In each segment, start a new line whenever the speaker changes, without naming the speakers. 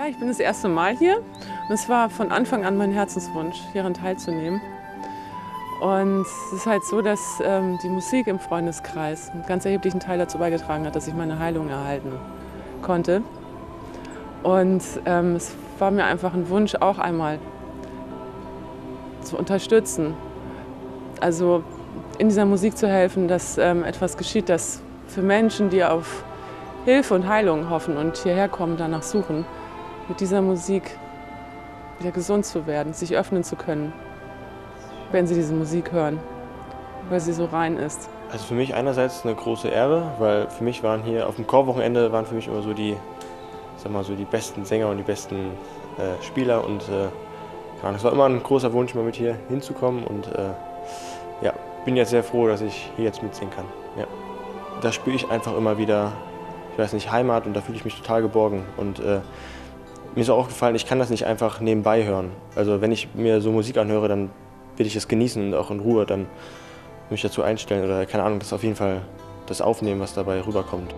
ich bin das erste Mal hier und es war von Anfang an mein Herzenswunsch, hieran teilzunehmen. Und es ist halt so, dass die Musik im Freundeskreis einen ganz erheblichen Teil dazu beigetragen hat, dass ich meine Heilung erhalten konnte. Und es war mir einfach ein Wunsch, auch einmal zu unterstützen. Also in dieser Musik zu helfen, dass etwas geschieht, das für Menschen, die auf Hilfe und Heilung hoffen und hierher kommen, danach suchen, mit dieser Musik wieder gesund zu werden, sich öffnen zu können, wenn sie diese Musik hören, weil sie so rein ist.
Also für mich einerseits eine große Ehre, weil für mich waren hier auf dem Chorwochenende waren für mich immer so die, sag mal so die besten Sänger und die besten Spieler und ja, es war immer ein großer Wunsch, mal mit hier hinzukommen und ja, bin jetzt sehr froh, dass ich hier jetzt mitsingen kann. Ja. Da spüre ich einfach immer wieder, ich weiß nicht, Heimat und da fühle ich mich total geborgen und mir ist auch aufgefallen, ich kann das nicht einfach nebenbei hören. Also wenn ich mir so Musik anhöre, dann will ich es genießen und auch in Ruhe dann mich dazu einstellen oder keine Ahnung, das auf jeden Fall das aufnehmen, was dabei rüberkommt.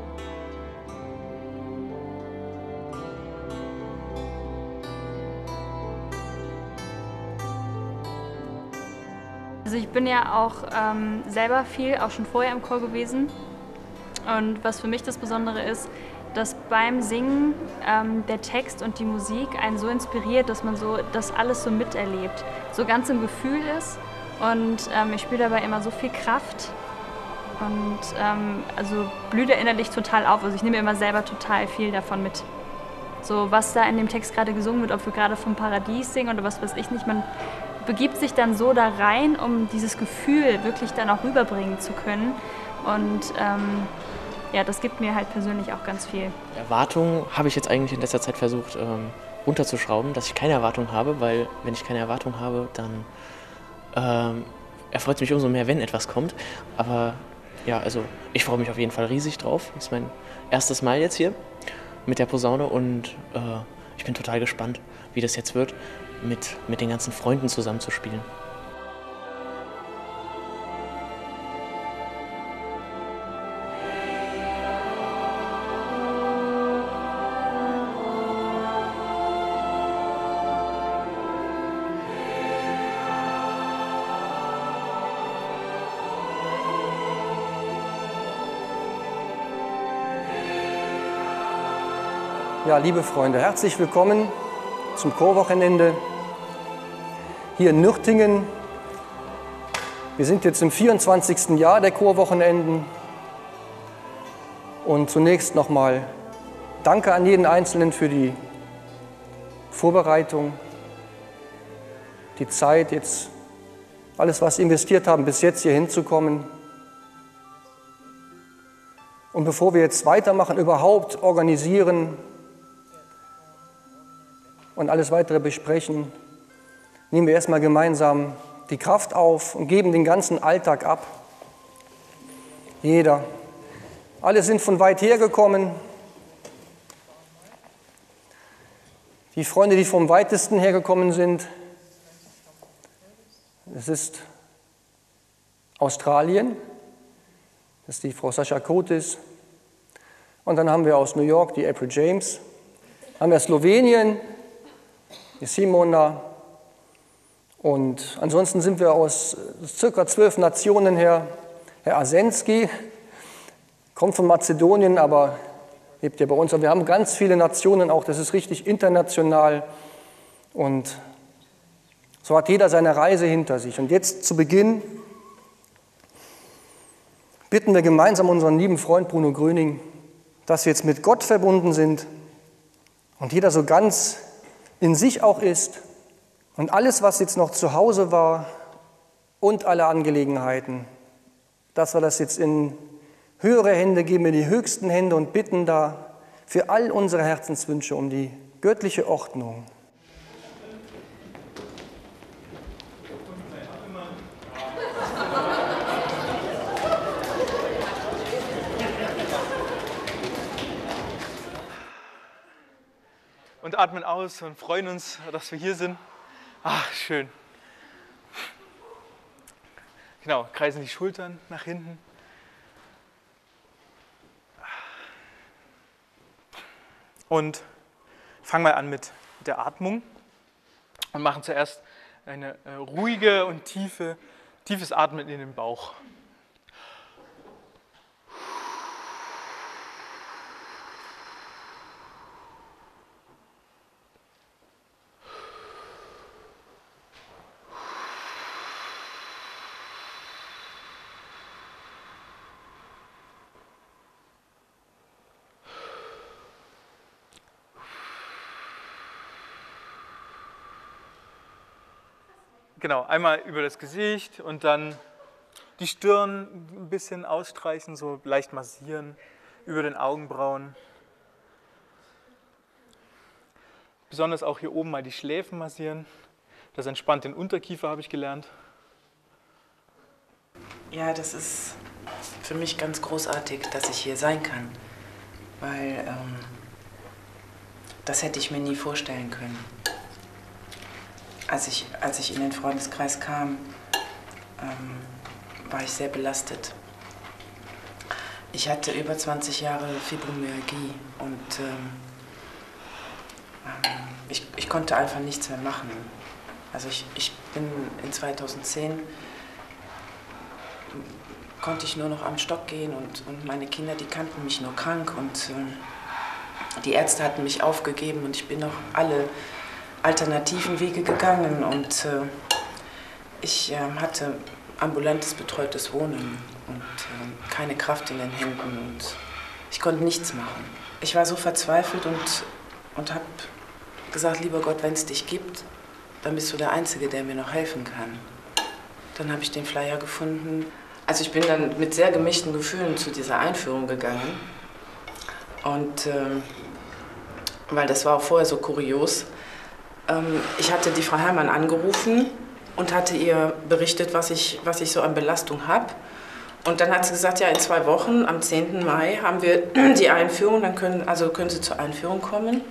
Also ich bin ja auch selber viel, auch schon vorher im Chor gewesen. Und was für mich das Besondere ist, dass beim Singen der Text und die Musik einen so inspiriert, dass man so das alles so miterlebt, so ganz im Gefühl ist. Und ich spüre dabei immer so viel Kraft und also blühe da innerlich total auf. Also ich nehme immer selber total viel davon mit. So was da in dem Text gerade gesungen wird, ob wir gerade vom Paradies singen oder was weiß ich nicht, man begibt sich dann so da rein, um dieses Gefühl wirklich dann auch rüberbringen zu können. Und ja, das gibt mir halt persönlich auch ganz viel.
Erwartungen habe ich jetzt eigentlich in letzter Zeit versucht runterzuschrauben, dass ich keine Erwartung habe, weil wenn ich keine Erwartung habe, dann erfreut es mich umso mehr, wenn etwas kommt. Aber ja, also ich freue mich auf jeden Fall riesig drauf. Das ist mein erstes Mal jetzt hier mit der Posaune und ich bin total gespannt, wie das jetzt wird, mit den ganzen Freunden zusammen zu spielen.
Ja, liebe Freunde, herzlich willkommen zum Chorwochenende hier in Nürtingen. Wir sind jetzt im 24. Jahr der Chorwochenenden. Und zunächst nochmal Danke an jeden Einzelnen für die Vorbereitung, die Zeit, jetzt alles, was Sie investiert haben, bis jetzt hier hinzukommen. Und bevor wir jetzt weitermachen, überhaupt organisieren und alles weitere besprechen, nehmen wir erstmal gemeinsam die Kraft auf und geben den ganzen Alltag ab. Jeder. Alle sind von weit her gekommen. Die Freunde, die vom weitesten hergekommen sind, das ist Australien, das ist die Frau Sascha Kotis. Und dann haben wir aus New York die April James. Dann haben wir Slowenien, die Simona. Und ansonsten sind wir aus ca. 12 Nationen her. Herr Asenski kommt von Mazedonien, aber lebt ja bei uns. Und wir haben ganz viele Nationen auch, das ist richtig international. Und so hat jeder seine Reise hinter sich. Und jetzt zu Beginn bitten wir gemeinsam unseren lieben Freund Bruno Gröning, dass wir jetzt mit Gott verbunden sind und jeder so ganz in sich auch ist und alles, was jetzt noch zu Hause war und alle Angelegenheiten, dass wir das jetzt in höhere Hände geben, in die höchsten Hände und bitten da für all unsere Herzenswünsche um die göttliche Ordnung.
Und atmen aus und freuen uns, dass wir hier sind. Ach, schön. Genau, kreisen die Schultern nach hinten. Und fangen wir an mit der Atmung und machen zuerst eine ruhige und tiefes Atmen in den Bauch. Genau, einmal über das Gesicht und dann die Stirn ein bisschen ausstreichen, so leicht massieren, über den Augenbrauen. Besonders auch hier oben mal die Schläfen massieren. Das entspannt den Unterkiefer, habe ich gelernt.
Ja, das ist für mich ganz großartig, dass ich hier sein kann, weil das hätte ich mir nie vorstellen können. Als ich in den Freundeskreis kam, war ich sehr belastet. Ich hatte über 20 Jahre Fibromyalgie und ich konnte einfach nichts mehr machen. Also ich bin in 2010, konnte ich nur noch am Stock gehen und meine Kinder, die kannten mich nur krank und die Ärzte hatten mich aufgegeben und ich bin noch alle alternativen Wege gegangen und ich hatte ambulantes betreutes Wohnen und keine Kraft in den Händen und ich konnte nichts machen. Ich war so verzweifelt und habe gesagt, lieber Gott, wenn es dich gibt, dann bist du der Einzige, der mir noch helfen kann. Dann habe ich den Flyer gefunden. Also ich bin dann mit sehr gemischten Gefühlen zu dieser Einführung gegangen und weil das war auch vorher so kurios. Ich hatte die Frau Herrmann angerufen und hatte ihr berichtet, was ich so an Belastung habe. Und dann hat sie gesagt, ja, in 2 Wochen, am 10. Mai, haben wir die Einführung, dann können Sie zur Einführung kommen.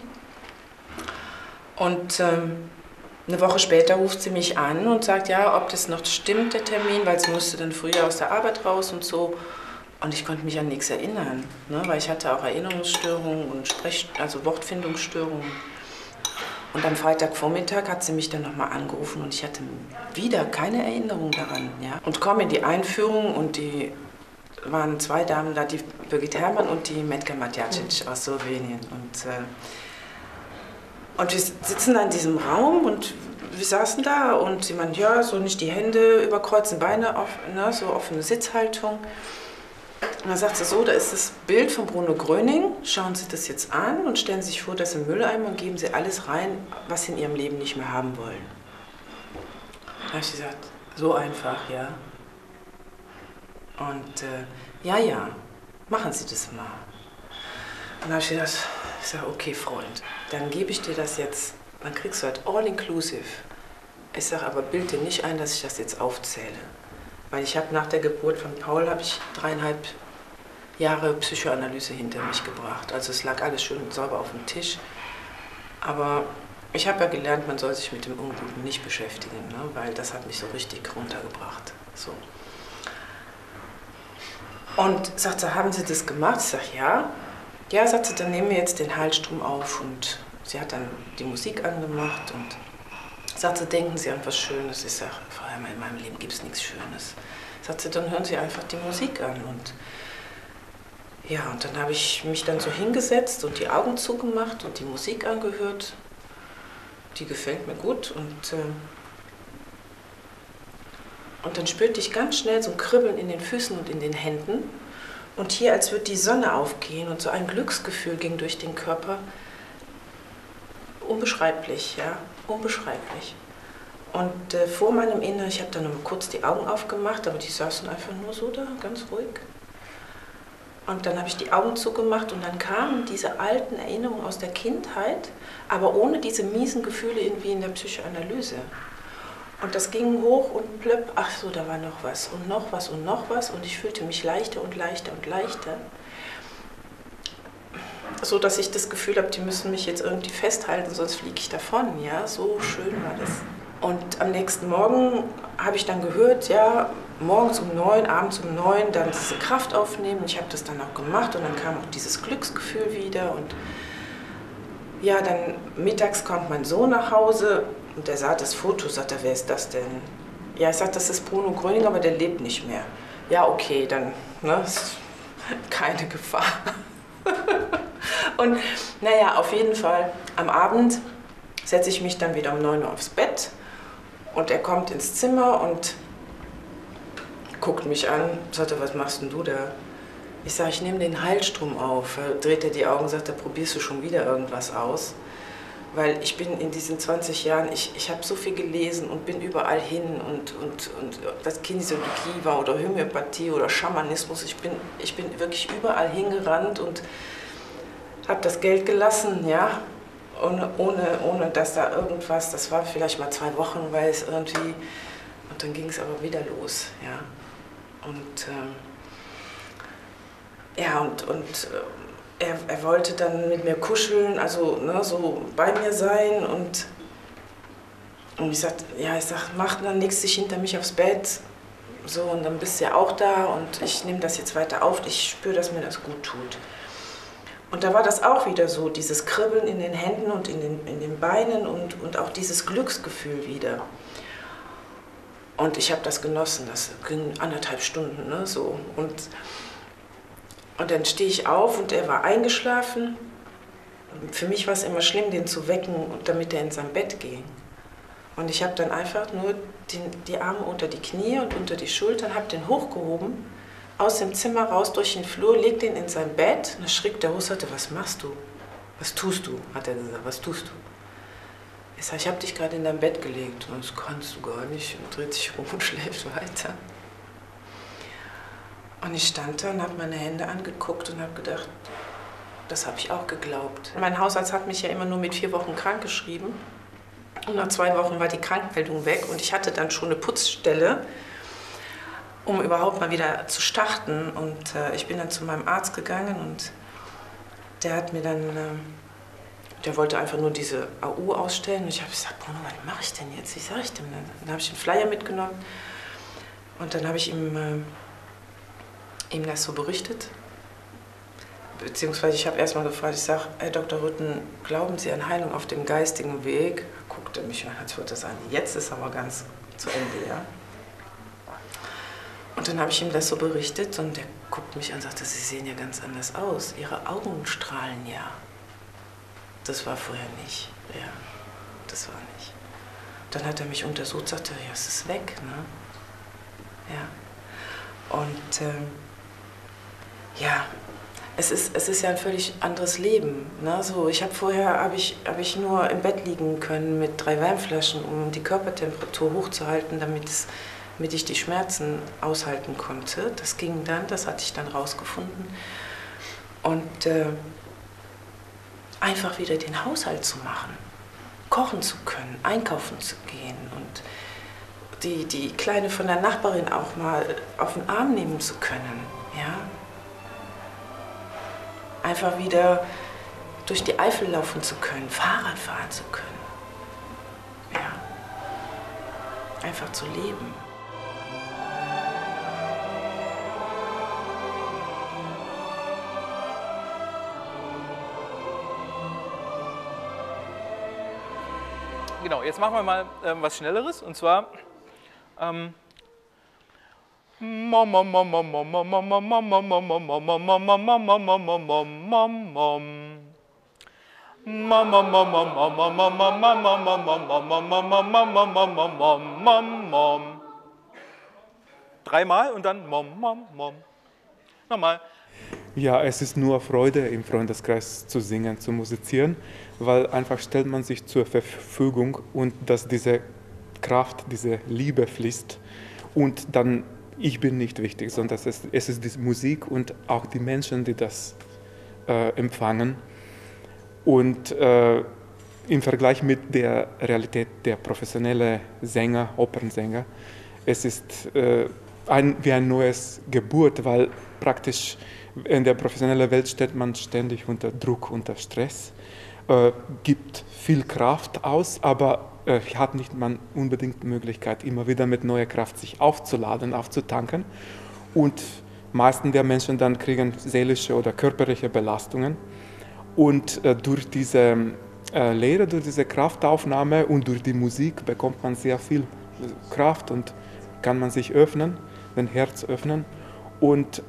Und eine Woche später ruft sie mich an und sagt, ja, ob das noch stimmt, der Termin, weil sie musste dann früher aus der Arbeit raus und so. Und ich konnte mich an nichts erinnern, ne, weil ich hatte auch Erinnerungsstörungen und Wortfindungsstörungen. Und am Freitagvormittag hat sie mich dann nochmal angerufen und ich hatte wieder keine Erinnerung daran. Ja? Und komme in die Einführung und die waren 2 Damen da, die Birgit Herrmann und die Metka Matjacic aus Slowenien. Und wir sitzen da in diesem Raum und wir saßen da und sie meinen, ja, so nicht die Hände überkreuzen, Beine auf, ne, so offene Sitzhaltung. Und dann sagt sie so, da ist das Bild von Bruno Gröning, schauen Sie das jetzt an und stellen Sie sich vor, das im Mülleimer und geben Sie alles rein, was Sie in Ihrem Leben nicht mehr haben wollen. Da habe ich gesagt, so einfach, ja. Und ja, machen Sie das mal. Und dann habe ich gesagt, okay, Freund, dann gebe ich dir das jetzt, dann kriegst du halt all inclusive. Ich sage aber, bild dir nicht ein, dass ich das jetzt aufzähle. Weil ich habe nach der Geburt von Paul 3,5 Jahre Psychoanalyse hinter mich gebracht. Also es lag alles schön sauber auf dem Tisch. Aber ich habe ja gelernt, man soll sich mit dem Unguten nicht beschäftigen, ne? Weil das hat mich so richtig runtergebracht. So. Und sagt sie, haben Sie das gemacht? Ich sage, ja. Ja, sagt sie, dann nehmen wir jetzt den Halsstrom auf. Und sie hat dann die Musik angemacht und sagt sie, denken Sie an was Schönes. Ich sage, Frau Herrmann, in meinem Leben gibt es nichts Schönes. Sagt sie, dann hören Sie einfach die Musik an. Und ja, und dann habe ich mich dann so hingesetzt und die Augen zugemacht und die Musik angehört. Die gefällt mir gut. Und dann spürte ich ganz schnell so ein Kribbeln in den Füßen und in den Händen. Und hier, als würde die Sonne aufgehen und so ein Glücksgefühl ging durch den Körper. Unbeschreiblich, ja, unbeschreiblich. Und vor meinem Inneren, ich habe dann noch mal kurz die Augen aufgemacht, aber die saßen einfach nur so da, ganz ruhig. Und dann habe ich die Augen zugemacht und dann kamen diese alten Erinnerungen aus der Kindheit, aber ohne diese miesen Gefühle wie in der Psychoanalyse. Und das ging hoch und plöpp, ach so, da war noch was und noch was und noch was und ich fühlte mich leichter und leichter und leichter. So, dass ich das Gefühl habe, die müssen mich jetzt irgendwie festhalten, sonst fliege ich davon. Ja, so schön war das. Und am nächsten Morgen habe ich dann gehört, ja, morgens um 9, abends um 9, dann diese Kraft aufnehmen. Ich habe das dann auch gemacht und dann kam auch dieses Glücksgefühl wieder. Und ja, dann mittags kommt mein Sohn nach Hause und der sah das Foto, sagt er, wer ist das denn? Ja, ich sag, das ist Bruno Gröning, aber der lebt nicht mehr. Ja, okay, dann, ne, ist keine Gefahr. Und naja, auf jeden Fall, am Abend setze ich mich dann wieder um 9 Uhr aufs Bett und er kommt ins Zimmer und guckt mich an, sagt er, was machst denn du da? Ich sage, ich nehme den Heilstrom auf. Dreht er die Augen und sagt, da probierst du schon wieder irgendwas aus. Weil ich bin in diesen 20 Jahren, ich habe so viel gelesen und bin überall hin und was Kinesiologie war oder Homöopathie oder Schamanismus. Ich bin wirklich überall hingerannt und habe das Geld gelassen, ja, ohne dass da irgendwas, das war vielleicht mal 2 Wochen, weil es irgendwie, und dann ging es aber wieder los, ja. Und ja, er wollte dann mit mir kuscheln, also ne, so bei mir sein und ich sagte, ja, mach dann legst dich hinter mich aufs Bett, so, und dann bist du ja auch da und ich nehme das jetzt weiter auf, ich spüre, dass mir das gut tut. Und da war das auch wieder so, dieses Kribbeln in den Händen und in den Beinen und auch dieses Glücksgefühl wieder. Und ich habe das genossen, das ging 1,5 Stunden, ne, so. Und dann stehe ich auf und er war eingeschlafen. Für mich war es immer schlimm, den zu wecken, damit er in sein Bett ging. Und ich habe dann einfach nur die Arme unter die Knie und unter die Schultern, habe den hochgehoben, aus dem Zimmer raus durch den Flur, leg den in sein Bett. Und dann schrieb der hoch, sagte, was machst du? Was tust du? Hat er gesagt, was tust du? Ich sage, ich habe dich gerade in dein Bett gelegt. Und das kannst du gar nicht. Und dreht sich rum und schläft weiter. Und ich stand da und habe meine Hände angeguckt und habe gedacht, das habe ich auch geglaubt. Mein Hausarzt hat mich ja immer nur mit 4 Wochen krank geschrieben. Und nach 2 Wochen war die Krankmeldung weg und ich hatte dann schon eine Putzstelle, um überhaupt mal wieder zu starten. Und ich bin dann zu meinem Arzt gegangen und der hat mir dann, der wollte einfach nur diese AU ausstellen. Und ich habe gesagt, Bruno, was mache ich denn jetzt? Wie sage ich denn? Dann habe ich den Flyer mitgenommen und dann habe ich ihm das so berichtet. Beziehungsweise ich habe erst mal gefragt, ich sage, Herr Dr. Rütten, glauben Sie an Heilung auf dem geistigen Weg? Er guckte mich an, als würde das an. Jetzt ist aber ganz zu Ende, ja. Und dann habe ich ihm das so berichtet und er guckt mich an und sagte, Sie sehen ja ganz anders aus. Ihre Augen strahlen ja. Das war vorher nicht. Ja, das war nicht. Dann hat er mich untersucht, sagte, ja, es ist weg, ne? Ja. Und ja, es ist ja ein völlig anderes Leben. Ne? So, vorher habe ich nur im Bett liegen können mit 3 Wärmflaschen, um die Körpertemperatur hochzuhalten, damit ich die Schmerzen aushalten konnte. Das ging dann, das hatte ich dann rausgefunden. Und einfach wieder den Haushalt zu machen, kochen zu können, einkaufen zu gehen und die Kleine von der Nachbarin auch mal auf den Arm nehmen zu können. Ja? Einfach wieder durch die Eifel laufen zu können, Fahrrad fahren zu können. Ja. Einfach zu leben.
Genau, jetzt machen wir mal was Schnelleres und zwar dreimal und dann mom, mom, mom. Nochmal.
Ja, es ist nur Freude, im Freundeskreis zu singen, zu musizieren, weil einfach stellt man sich zur Verfügung und dass diese Kraft, diese Liebe fließt und dann, ich bin nicht wichtig, sondern es ist die Musik und auch die Menschen, die das empfangen. Und im Vergleich mit der Realität der professionellen Sänger, Opernsänger, es ist wie ein neues Geburt, weil praktisch in der professionellen Welt steht man ständig unter Druck, unter Stress, gibt viel Kraft aus, aber hat nicht man unbedingt die Möglichkeit, immer wieder mit neuer Kraft sich aufzuladen, aufzutanken. Und meisten der Menschen dann kriegen seelische oder körperliche Belastungen. Und durch diese Lehre, durch diese Kraftaufnahme und durch die Musik bekommt man sehr viel Kraft und kann man sich öffnen, den Herz öffnen. Und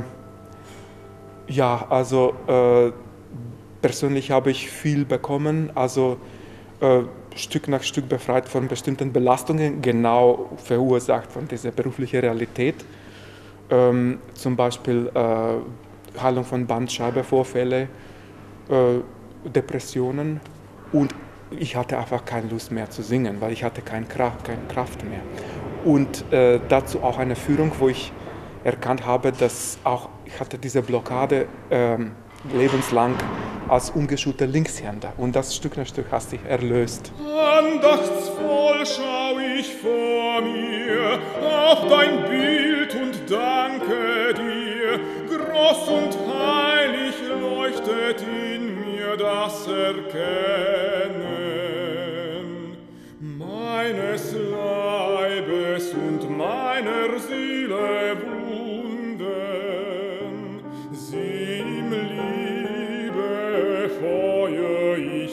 ja, also persönlich habe ich viel bekommen, also Stück nach Stück befreit von bestimmten Belastungen, genau verursacht von dieser beruflichen Realität. Zum Beispiel Heilung von Bandscheibenvorfällen, Depressionen, und ich hatte einfach keine Lust mehr zu singen, weil ich hatte keine Kraft mehr. Und dazu auch eine Führung, wo ich erkannt habe, dass auch ich hatte diese Blockade lebenslang als ungeschulter Linkshänder, und das Stück nach Stück hat sich erlöst.
Andachtsvoll schau ich vor mir auf dein Bild und danke dir. Groß und heilig leuchtet in mir das Erkennen meines Leibes und meiner Seele Wunden. Sie im Liebe Feuer ich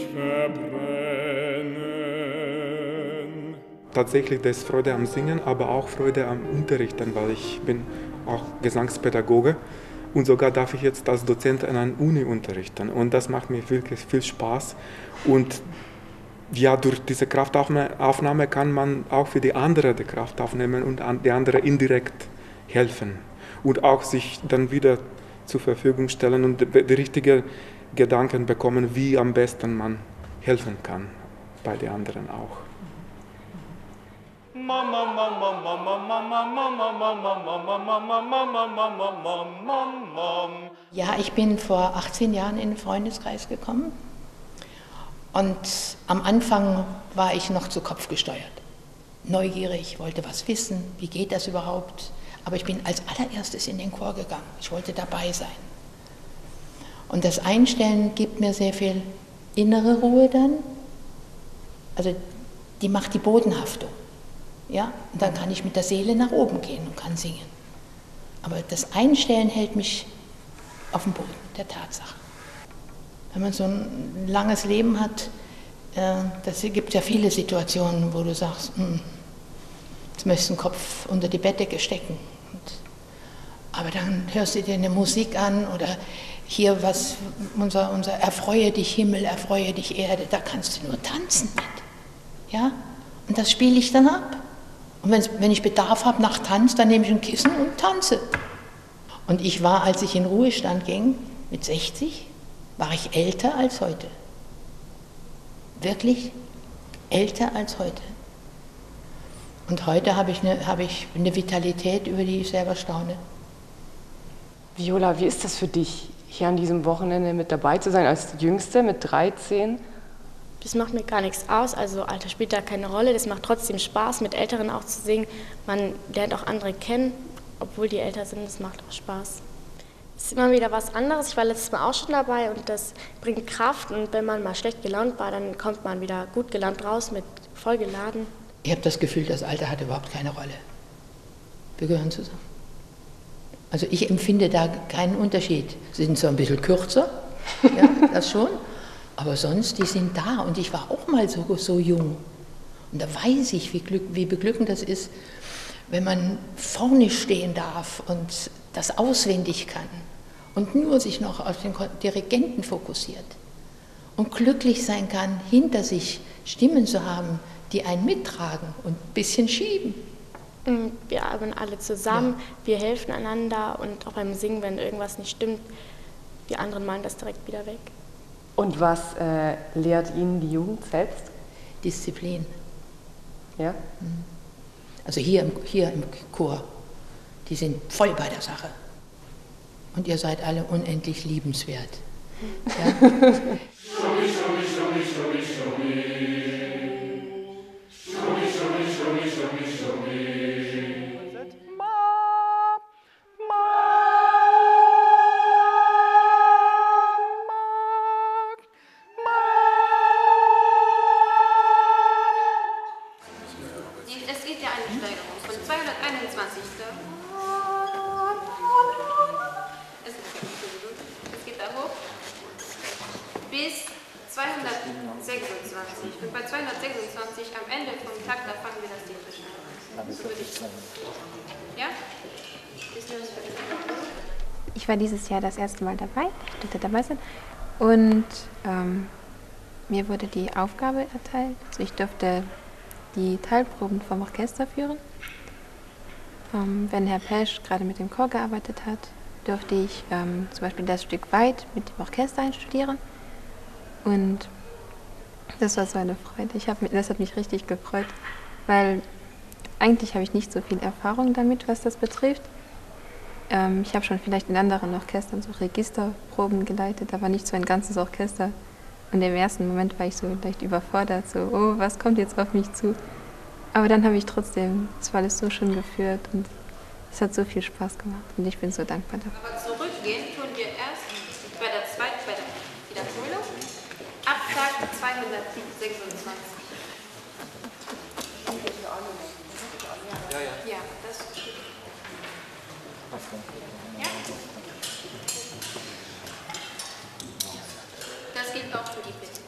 verbrennen.
Tatsächlich, das ist Freude am Singen, aber auch Freude am Unterrichten, weil ich bin auch Gesangspädagoge und sogar darf ich jetzt als Dozent an einer Uni unterrichten, und das macht mir wirklich viel Spaß. Und ja, durch diese Kraftaufnahme kann man auch für die andere die Kraft aufnehmen und die andere indirekt helfen und auch sich dann wieder zur Verfügung stellen und die richtigen Gedanken bekommen, wie am besten man helfen kann bei den anderen auch.
Ja, ich bin vor 18 Jahren in den Freundeskreis gekommen, und am Anfang war ich noch zu Kopf gesteuert. Neugierig, wollte was wissen, wie geht das überhaupt? Aber ich bin als allererstes in den Chor gegangen. Ich wollte dabei sein. Und das Einstellen gibt mir sehr viel innere Ruhe dann. Also die macht die Bodenhaftung. Ja? Und dann kann ich mit der Seele nach oben gehen und kann singen. Aber das Einstellen hält mich auf dem Boden der Tatsache. Wenn man so ein langes Leben hat, das gibt ja viele Situationen, wo du sagst, jetzt möchtest du den Kopf unter die Bettdecke stecken. Aber dann hörst du dir eine Musik an oder hier unser Erfreue dich Himmel, erfreue dich Erde, da kannst du nur tanzen mit. Ja? Und das spiele ich dann ab. Und wenn ich Bedarf habe nach Tanz, dann nehme ich ein Kissen und tanze. Und ich war, als ich in Ruhestand ging, mit 60, war ich älter als heute. Wirklich älter als heute. Und heute habe ich eine Vitalität, über die ich selber staune.
Viola, wie ist das für dich, hier an diesem Wochenende mit dabei zu sein, als Jüngste mit 13?
Das macht mir gar nichts aus, also Alter spielt da keine Rolle. Das macht trotzdem Spaß, mit Älteren auch zu singen. Man lernt auch andere kennen, obwohl die älter sind, das macht auch Spaß. Es ist immer wieder was anderes. Ich war letztes Mal auch schon dabei und das bringt Kraft. Und wenn man mal schlecht gelaunt war, dann kommt man wieder gut gelaunt raus, mit voll geladen.
Ich habe das Gefühl, das Alter hat überhaupt keine Rolle. Wir gehören zusammen. Also ich empfinde da keinen Unterschied. Sie sind zwar ein bisschen kürzer, ja, das schon, aber sonst, die sind da. Und ich war auch mal so jung. Und da weiß ich, wie beglückend das ist, wenn man vorne stehen darf und das auswendig kann und nur sich noch auf den Dirigenten fokussiert und glücklich sein kann, hinter sich Stimmen zu haben, die einen mittragen und ein bisschen schieben.
Wir arbeiten alle zusammen, ja. Wir helfen einander und auch beim Singen, wenn irgendwas nicht stimmt, die anderen malen das direkt wieder weg.
Und was lehrt Ihnen die Jugend selbst?
Disziplin.
Ja?
Also hier im Chor, die sind voll bei der Sache. Und ihr seid alle unendlich liebenswert. Ja?
Es gibt ja eine Steigerung von 221. Es geht da hoch bis 226. Und bei 226 am Ende vom Takt, da fangen wir das Lied an. So würde ich sagen. Ja?
Ich war dieses Jahr das erste Mal dabei, ich durfte dabei sein. Und mir wurde die Aufgabe erteilt, also ich durfte die Teilproben vom Orchester führen. Wenn Herr Pesch gerade mit dem Chor gearbeitet hat, durfte ich zum Beispiel das Stück Weit mit dem Orchester einstudieren. Und das war so eine Freude. Das hat mich richtig gefreut, weil eigentlich habe ich nicht so viel Erfahrung damit, was das betrifft. Ich habe schon vielleicht in anderen Orchestern so Registerproben geleitet, aber nicht so ein ganzes Orchester. Und im ersten Moment war ich so leicht überfordert, so, oh, was kommt jetzt auf mich zu? Aber dann habe ich trotzdem, es war alles so schön geführt und es hat so viel Spaß gemacht und ich bin so dankbar dafür.
Aber zurückgehen tun wir erst bei der Wiederholung ab Tag 226. Ja, das ist gut. Ja? Das gilt auch für die Bitte.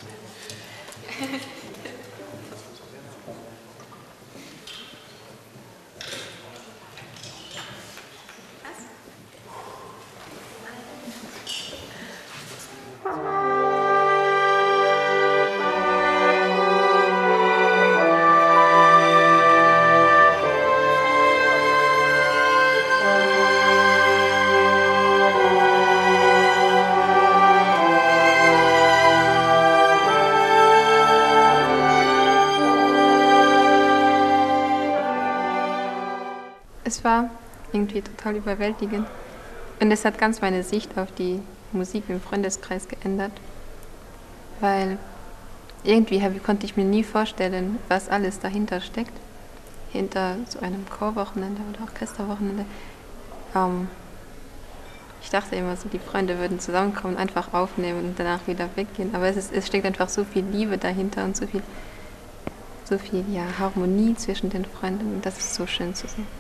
Es war irgendwie total überwältigend und es hat ganz meine Sicht auf die Musik im Freundeskreis geändert, weil irgendwie konnte ich mir nie vorstellen, was alles dahinter steckt, hinter so einem Chorwochenende oder Orchesterwochenende. Ich dachte immer so, die Freunde würden zusammenkommen, einfach aufnehmen und danach wieder weggehen, aber es steckt einfach so viel Liebe dahinter und so viel ja, Harmonie zwischen den Freunden und das ist so schön zu sehen.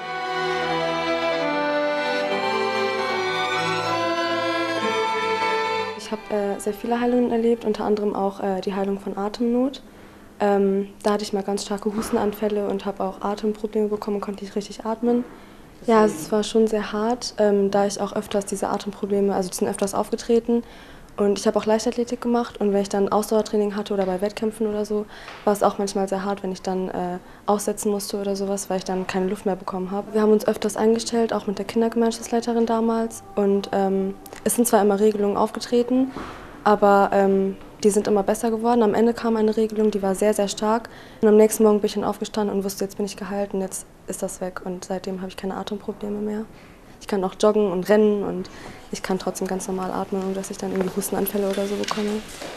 Ich habe sehr viele Heilungen erlebt, unter anderem auch die Heilung von Atemnot. Da hatte ich mal ganz starke Hustenanfälle und habe auch Atemprobleme bekommen, konnte nicht richtig atmen. Ja, es war schon sehr hart, da ich auch öfters diese Atemprobleme, also die sind öfters aufgetreten. Und ich habe auch Leichtathletik gemacht und wenn ich dann Ausdauertraining hatte oder bei Wettkämpfen oder so, war es auch manchmal sehr hart, wenn ich dann aussetzen musste oder sowas, weil ich dann keine Luft mehr bekommen habe. Wir haben uns öfters eingestellt, auch mit der Kindergemeinschaftsleiterin damals. Und es sind zwar immer Regelungen aufgetreten, aber die sind immer besser geworden. Am Ende kam eine Regelung, die war sehr, sehr stark. Und am nächsten Morgen bin ich dann aufgestanden und wusste, jetzt bin ich geheilt und jetzt ist das weg. Und seitdem habe ich keine Atemprobleme mehr. Ich kann auch joggen und rennen und ich kann trotzdem ganz normal atmen, ohne dass ich dann irgendwie Hustenanfälle oder so bekomme.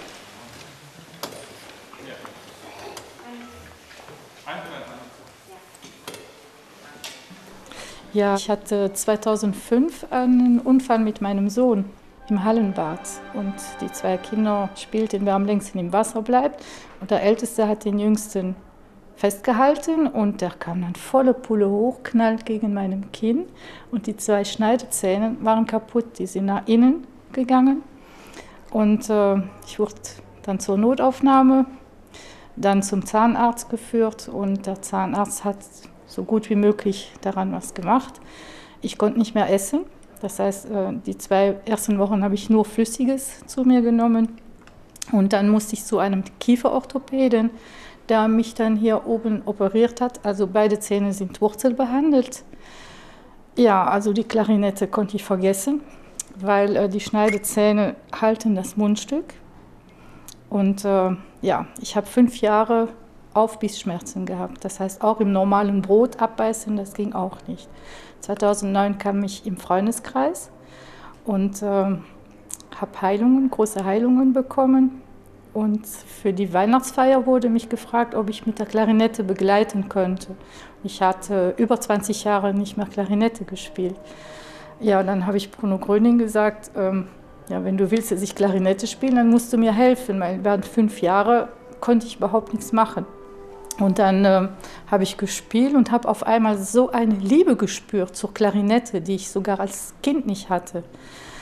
Ja, ich hatte 2005 einen Unfall mit meinem Sohn im Hallenbad und die zwei Kinder spielten, wer am längsten im Wasser bleibt. Und der Älteste hat den Jüngsten festgehalten und der kam dann volle Pulle hoch, knallt gegen meinem Kinn und die zwei Schneidezähne waren kaputt, die sind nach innen gegangen und ich wurde dann zur Notaufnahme, dann zum Zahnarzt geführt und der Zahnarzt hat so gut wie möglich daran was gemacht. Ich konnte nicht mehr essen, das heißt, die 2 ersten Wochen habe ich nur Flüssiges zu mir genommen und dann musste ich zu einem Kieferorthopäden, der mich dann hier oben operiert hat. Also beide Zähne sind wurzelbehandelt. Ja, also die Klarinette konnte ich vergessen, weil die Schneidezähne halten das Mundstück. Und ja, ich habe 5 Jahre Aufbissschmerzen gehabt. Das heißt, auch im normalen Brot abbeißen, das ging auch nicht. 2009 kam ich im Freundeskreis und habe große Heilungen bekommen. Und für die Weihnachtsfeier wurde mich gefragt, ob ich mit der Klarinette begleiten könnte. Ich hatte über 20 Jahre nicht mehr Klarinette gespielt. Ja, dann habe ich Bruno Gröning gesagt, ja, wenn du willst, dass ich Klarinette spiele, dann musst du mir helfen, weil während 5 Jahre konnte ich überhaupt nichts machen. Und dann habe ich gespielt und habe auf einmal so eine Liebe gespürt zur Klarinette, die ich sogar als Kind nicht hatte.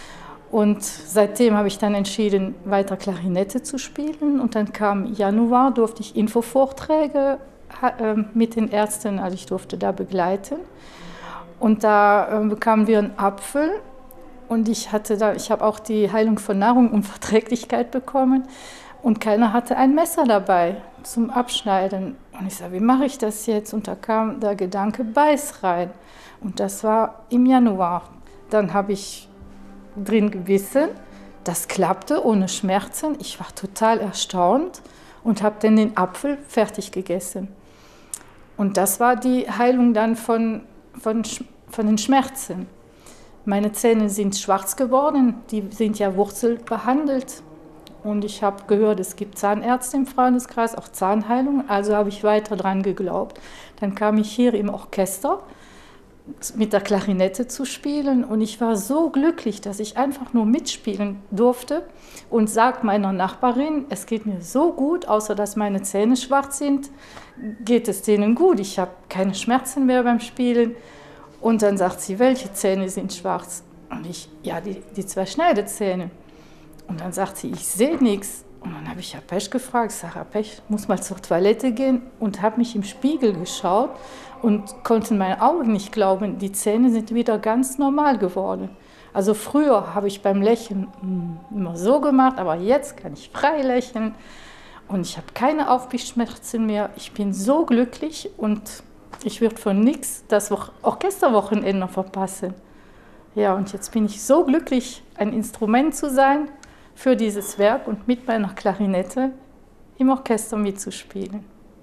Und seitdem habe ich dann entschieden, weiter Klarinette zu spielen. Und dann kam Januar, durfte ich Infovorträge mit den Ärzten, also ich durfte da begleiten. Und da bekamen wir einen Apfel. Und ich habe auch die Heilung von Nahrungsunverträglichkeit bekommen. Und keiner hatte ein Messer dabei zum Abschneiden. Und ich sage, wie mache ich das jetzt? Und da kam der Gedanke, beiß rein. Und das war im Januar. Dann habe ich drin gebissen. Das klappte ohne Schmerzen. Ich war total erstaunt und habe dann den Apfel fertig gegessen. Und das war die Heilung dann von den Schmerzen. Meine Zähne sind schwarz geworden, die sind ja wurzelbehandelt. Und ich habe gehört, es gibt Zahnärzte im Freundeskreis, auch Zahnheilung, also habe ich weiter dran geglaubt. Dann kam ich hier im Orchester mit der Klarinette zu spielen und ich war so glücklich, dass ich einfach nur mitspielen durfte und sagt meiner Nachbarin, es geht mir so gut, außer dass meine Zähne schwarz sind, geht es denen gut. Ich habe keine Schmerzen mehr beim Spielen. Und dann sagt sie, welche Zähne sind schwarz? Und ich, ja, die 2 Schneidezähne. Und dann sagt sie, ich sehe nichts. Und dann habe ich ja Pech gefragt, ich sage, Pech, muss mal zur Toilette gehen und habe mich im Spiegel geschaut und konnte meinen Augen nicht glauben, die Zähne sind wieder ganz normal geworden. Also früher habe ich beim Lächeln immer so gemacht, aber jetzt kann ich frei lächeln und ich habe keine Aufbiegschmerzen mehr. Ich bin so glücklich und ich würde von nichts das Orchesterwochenende verpassen. Ja, und jetzt bin ich so glücklich, ein Instrument zu sein für dieses Werk und mit meiner Klarinette im Orchester mitzuspielen.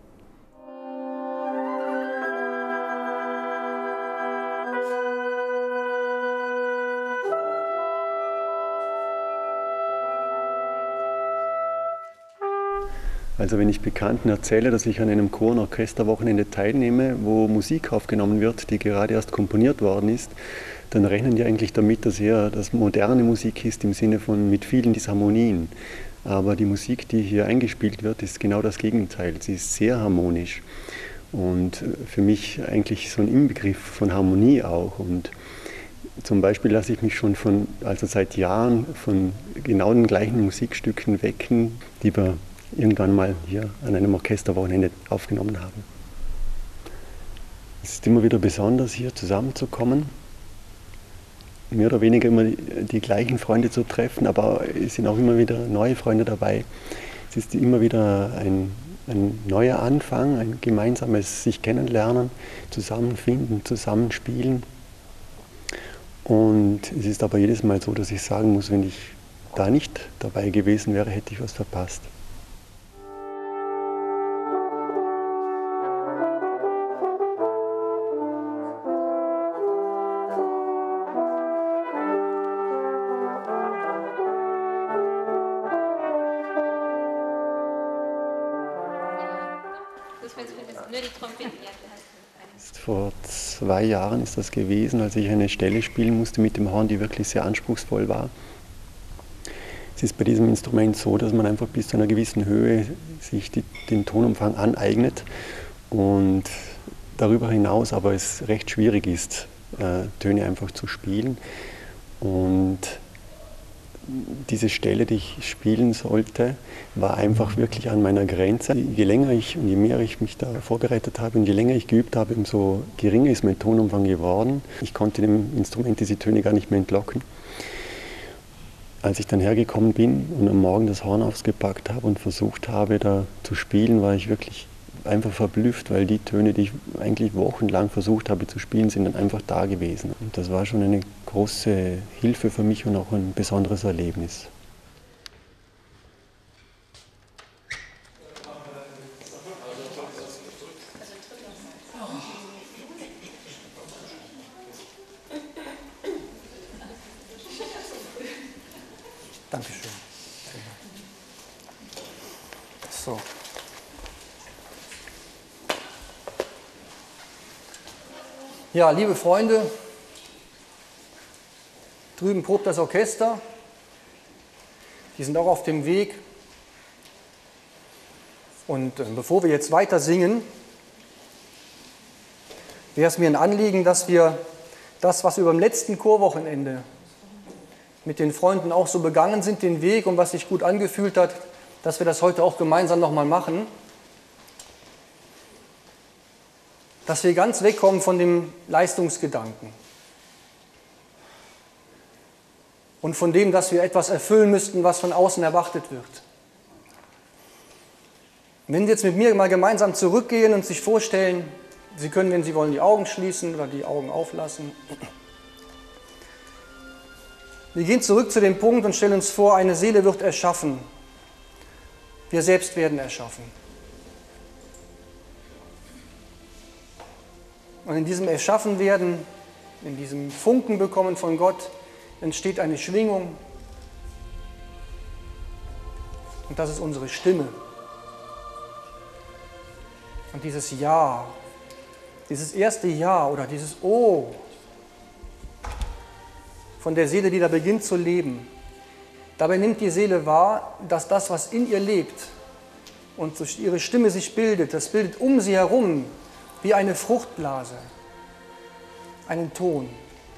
Also wenn ich Bekannten erzähle, dass ich an einem Chor- und Orchesterwochenende teilnehme, wo Musik aufgenommen wird, die gerade erst komponiert worden ist, dann rechnen die eigentlich damit, dass eher das moderne Musik ist, im Sinne von mit vielen Disharmonien. Aber die Musik, die hier eingespielt wird, ist genau das Gegenteil. Sie ist sehr harmonisch und für mich eigentlich so ein Inbegriff von Harmonie auch. Und zum Beispiel lasse ich mich schon seit Jahren von genau den gleichen Musikstücken wecken, die wir irgendwann mal hier an einem Orchesterwochenende aufgenommen haben. Es ist immer wieder besonders, hier zusammenzukommen, mehr oder weniger immer die gleichen Freunde zu treffen, aber es sind auch immer wieder neue Freunde dabei. Es ist immer wieder ein neuer Anfang, ein gemeinsames sich kennenlernen, zusammenfinden, zusammenspielen. Und es ist aber jedes Mal so, dass ich sagen muss, wenn ich da nicht dabei gewesen wäre, hätte ich was verpasst. Vor 2 Jahren ist das gewesen, als ich eine Stelle spielen musste mit dem Horn, die wirklich sehr anspruchsvoll war. Es ist bei diesem Instrument so, dass man einfach bis zu einer gewissen Höhe sich den Tonumfang aneignet und darüber hinaus aber es recht schwierig ist, Töne einfach zu spielen. Und diese Stelle, die ich spielen sollte, war einfach wirklich an meiner Grenze. Je länger und je mehr ich mich da vorbereitet habe und je länger ich geübt habe, umso geringer ist mein Tonumfang geworden. Ich konnte dem Instrument diese Töne gar nicht mehr entlocken. Als ich dann hergekommen bin und am Morgen das Horn ausgepackt habe und versucht habe, da zu spielen, war ich wirklich einfach verblüfft, weil die Töne, die ich eigentlich wochenlang versucht habe zu spielen, sind dann einfach da gewesen. Und das war schon eine große Hilfe für mich und auch ein besonderes Erlebnis.
Dankeschön. So. Ja, liebe Freunde, drüben probt das Orchester. Die sind auch auf dem Weg. Und bevor wir jetzt weiter singen, wäre es mir ein Anliegen, dass wir das, was wir beim letzten Chorwochenende mit den Freunden auch so begangen sind, den Weg und was sich gut angefühlt hat, dass wir das heute auch gemeinsam nochmal machen. Dass wir ganz wegkommen von dem Leistungsgedanken und von dem, dass wir etwas erfüllen müssten, was von außen erwartet wird. Wenn Sie jetzt mit mir mal gemeinsam zurückgehen und sich vorstellen, Sie können, wenn Sie wollen, die Augen schließen oder die Augen auflassen. Wir gehen zurück zu dem Punkt und stellen uns vor, eine Seele wird erschaffen. Wir selbst werden erschaffen. Und in diesem Erschaffenwerden, in diesem Funken bekommen von Gott, entsteht eine Schwingung. Und das ist unsere Stimme. Und dieses Ja, dieses erste Ja oder dieses Oh von der Seele, die da beginnt zu leben, dabei nimmt die Seele wahr, dass das, was in ihr lebt und durch ihre Stimme sich bildet, das bildet um sie herum wie eine Fruchtblase, einen Ton.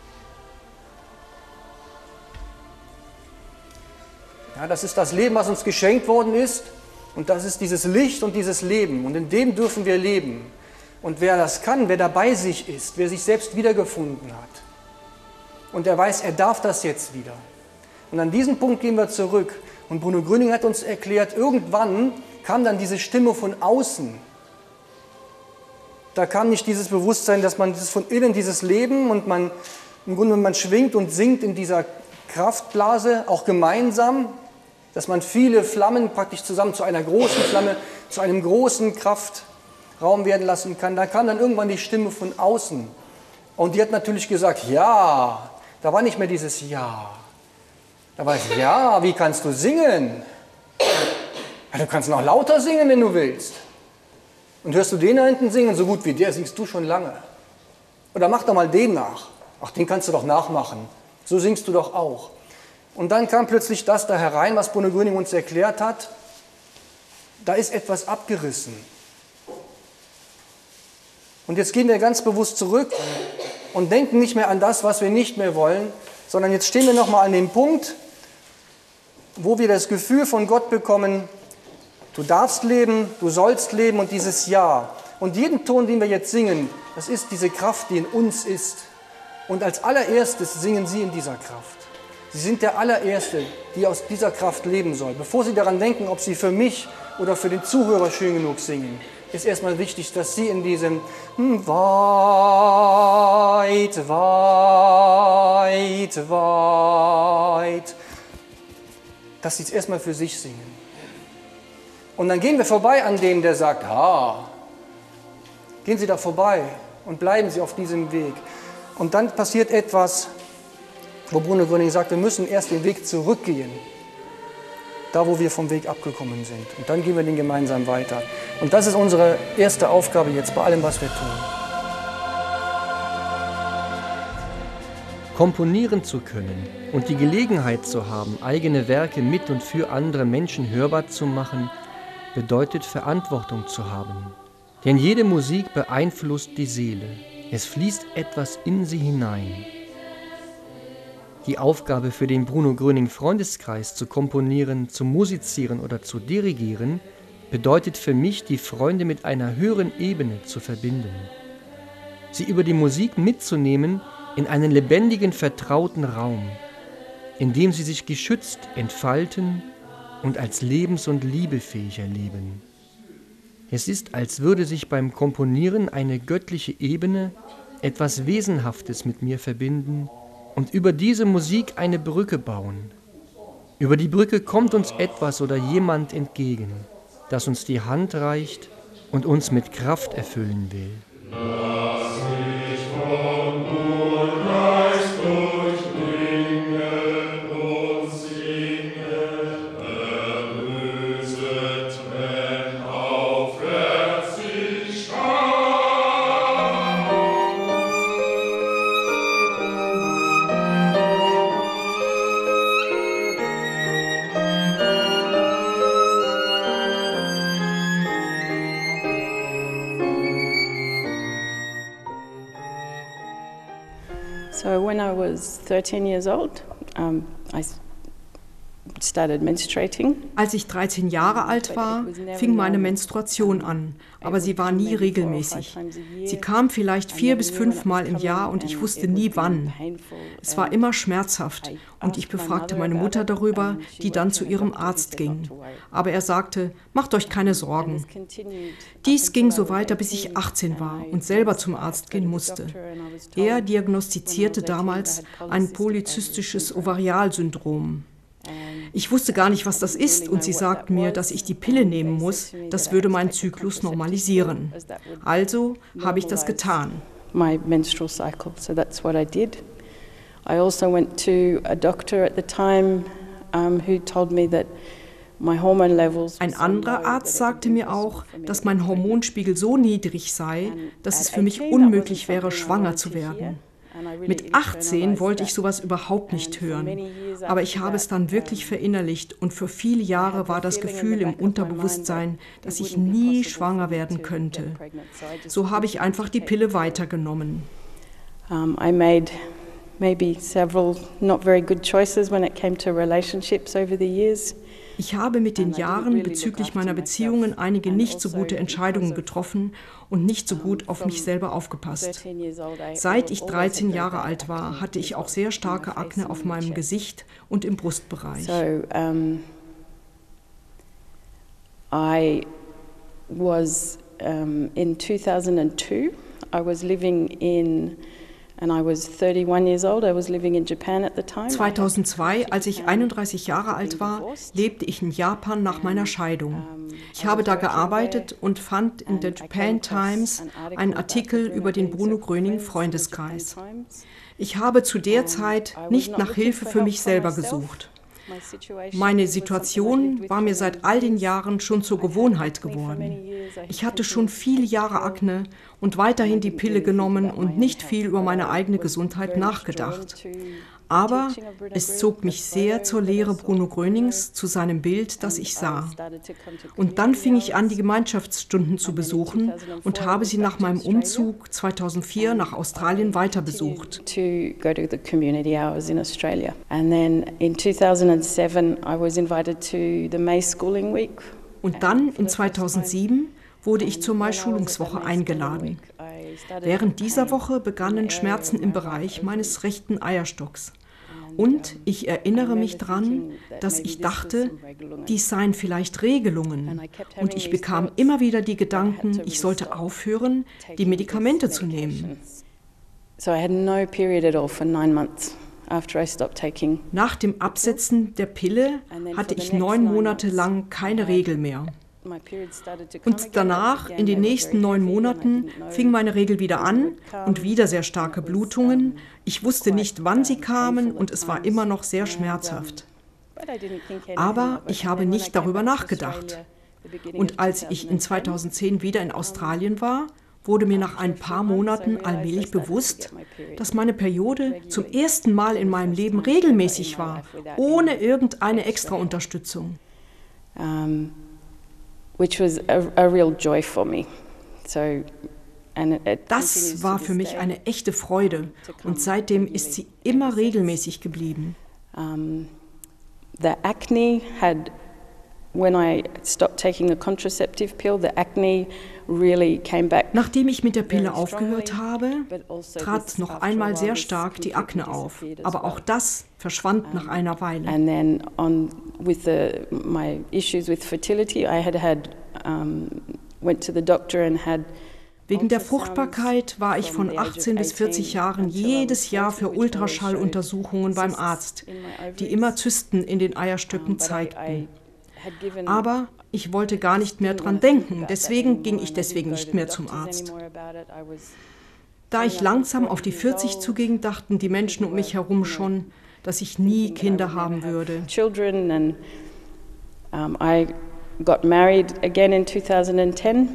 Ja, das ist das Leben, was uns geschenkt worden ist, und das ist dieses Licht und dieses Leben, und in dem dürfen wir leben. Und wer das kann, wer da bei sich ist, wer sich selbst wiedergefunden hat, und er weiß, er darf das jetzt wieder. Und an diesen Punkt gehen wir zurück. Und Bruno Gröning hat uns erklärt, irgendwann kam dann diese Stimme von außen. Da kam nicht dieses Bewusstsein, dass man dieses von innen, dieses Leben, und man im Grunde man schwingt und singt in dieser Kraftblase, auch gemeinsam, dass man viele Flammen praktisch zusammen zu einer großen Flamme, zu einem großen Kraftraum werden lassen kann. Da kam dann irgendwann die Stimme von außen. Und die hat natürlich gesagt, ja, da war nicht mehr dieses Ja. Da war es, ja, wie kannst du singen? Ja, du kannst noch lauter singen, wenn du willst. Und hörst du den da hinten singen, so gut wie der singst du schon lange. Oder mach doch mal den nach. Ach, den kannst du doch nachmachen. So singst du doch auch. Und dann kam plötzlich das da herein, was Bruno Gröning uns erklärt hat. Da ist etwas abgerissen. Und jetzt gehen wir ganz bewusst zurück und denken nicht mehr an das, was wir nicht mehr wollen, sondern jetzt stehen wir nochmal an dem Punkt, wo wir das Gefühl von Gott bekommen, du darfst leben, du sollst leben, und dieses Ja. Und jeden Ton, den wir jetzt singen, das ist diese Kraft, die in uns ist. Und als allererstes singen Sie in dieser Kraft. Sie sind der allererste, die aus dieser Kraft leben soll. Bevor Sie daran denken, ob Sie für mich oder für den Zuhörer schön genug singen, ist erstmal wichtig, dass Sie in diesem weit, weit, weit, dass Sie es erstmal für sich singen. Und dann gehen wir vorbei an dem, der sagt, gehen Sie da vorbei und bleiben Sie auf diesem Weg. Und dann passiert etwas, wo Bruno Gröning sagt, wir müssen erst den Weg zurückgehen, da wo wir vom Weg abgekommen sind. Und dann gehen wir den gemeinsam weiter. Und das ist unsere erste Aufgabe jetzt bei allem, was wir tun.
Komponieren zu können und die Gelegenheit zu haben, eigene Werke mit und für andere Menschen hörbar zu machen, bedeutet Verantwortung zu haben. Denn jede Musik beeinflusst die Seele. Es fließt etwas in sie hinein. Die Aufgabe für den Bruno Gröning Freundeskreis zu komponieren, zu musizieren oder zu dirigieren, bedeutet für mich, die Freunde mit einer höheren Ebene zu verbinden. Sie über die Musik mitzunehmen in einen lebendigen, vertrauten Raum, in dem sie sich geschützt entfalten und als lebens- und liebefähig erleben. Es ist, als würde sich beim Komponieren eine göttliche Ebene, etwas Wesenhaftes mit mir verbinden und über diese Musik eine Brücke bauen. Über die Brücke kommt uns etwas oder jemand entgegen, das uns die Hand reicht und uns mit Kraft erfüllen will.
Lass mich vom Urgeist durchdringen und singen, erlöset, wenn aufwärts ich
So when I was 13 years old, I started menstruating.
Als ich 13 Jahre alt war, fing meine Menstruation an, aber sie war nie regelmäßig. Sie kam vielleicht 4 bis 5 Mal im Jahr und ich wusste nie wann. Es war immer schmerzhaft und ich befragte meine Mutter darüber, die dann zu ihrem Arzt ging. Aber er sagte, macht euch keine Sorgen. Dies ging so weiter, bis ich 18 war und selber zum Arzt gehen musste. Er diagnostizierte damals ein polyzystisches Ovarialsyndrom. Ich wusste gar nicht, was das ist, und sie sagten mir, dass ich die Pille nehmen muss, das würde meinen Zyklus normalisieren. Also habe ich das getan.
My menstrual cycle, so that's what I did. I also went to a doctor at the time who told me that my hormone levels.
Ein anderer Arzt sagte mir auch, dass mein Hormonspiegel so niedrig sei, dass es für mich unmöglich wäre, schwanger zu werden. Mit 18 wollte ich sowas überhaupt nicht hören, aber ich habe es dann wirklich verinnerlicht und für viele Jahre war das Gefühl im Unterbewusstsein, dass ich nie schwanger werden könnte. So habe ich einfach die Pille weitergenommen.
I made maybe several not very good choices when it came to relationships over the years.
Ich habe mit den Jahren bezüglich meiner Beziehungen einige nicht so gute Entscheidungen getroffen und nicht so gut auf mich selber aufgepasst. Seit ich 13 Jahre alt war, hatte ich auch sehr starke Akne auf meinem Gesicht und im Brustbereich.
I was in 2002, I was living in And I was 31 years old. I was living in Japan at the time.
2002, als ich 31 Jahre alt war, lebte ich in Japan nach meiner Scheidung. Ich habe da gearbeitet und fand in der Japan Times einen Artikel über den Bruno Gröning Freundeskreis. Ich habe zu der Zeit nicht nach Hilfe für mich selber gesucht. Meine Situation war mir seit all den Jahren schon zur Gewohnheit geworden. Ich hatte schon viele Jahre Akne und weiterhin die Pille genommen und nicht viel über meine eigene Gesundheit nachgedacht. Aber es zog mich sehr zur Lehre Bruno Grönings, zu seinem Bild, das ich sah. Und dann fing ich an, die Gemeinschaftsstunden zu besuchen und habe sie nach meinem Umzug 2004 nach Australien weiter besucht. Und dann in 2007 wurde ich zur Mai-Schulungswoche eingeladen. Während dieser Woche begannen Schmerzen im Bereich meines rechten Eierstocks. Und ich erinnere mich daran, dass ich dachte, dies seien vielleicht Regelungen. Und ich bekam immer wieder die Gedanken, ich sollte aufhören, die Medikamente zu nehmen. Nach dem Absetzen der Pille hatte ich 9 Monate lang keine Regel mehr. Und danach, in den nächsten 9 Monaten, fing meine Regel wieder an und wieder sehr starke Blutungen. Ich wusste nicht, wann sie kamen und es war immer noch sehr schmerzhaft. Aber ich habe nicht darüber nachgedacht. Und als ich in 2010 wieder in Australien war, wurde mir nach ein paar Monaten allmählich bewusst, dass meine Periode zum ersten Mal in meinem Leben regelmäßig war, ohne irgendeine Extraunterstützung.
Which was a real joy for me.
Das war für mich eine echte Freude und seitdem ist sie immer regelmäßig geblieben.
The acne had, when I stopped taking the contraceptive pill, the acne really came back.
Nachdem ich mit der Pille aufgehört habe, trat noch einmal sehr stark die Akne auf, aber auch das verschwand nach einer Weile.
And then with my issues with fertility, I went to the doctor and had.
Wegen der Fruchtbarkeit war ich von 18 bis 40 Jahren jedes Jahr für Ultraschalluntersuchungen beim Arzt, die immer Zysten in den Eierstöcken zeigten. Aber ich wollte gar nicht mehr dran denken, deswegen ging ich nicht mehr zum Arzt. Da ich langsam auf die 40 zuging, dachten die Menschen um mich herum schon, dass ich nie Kinder haben würde.
I got married again in 2010.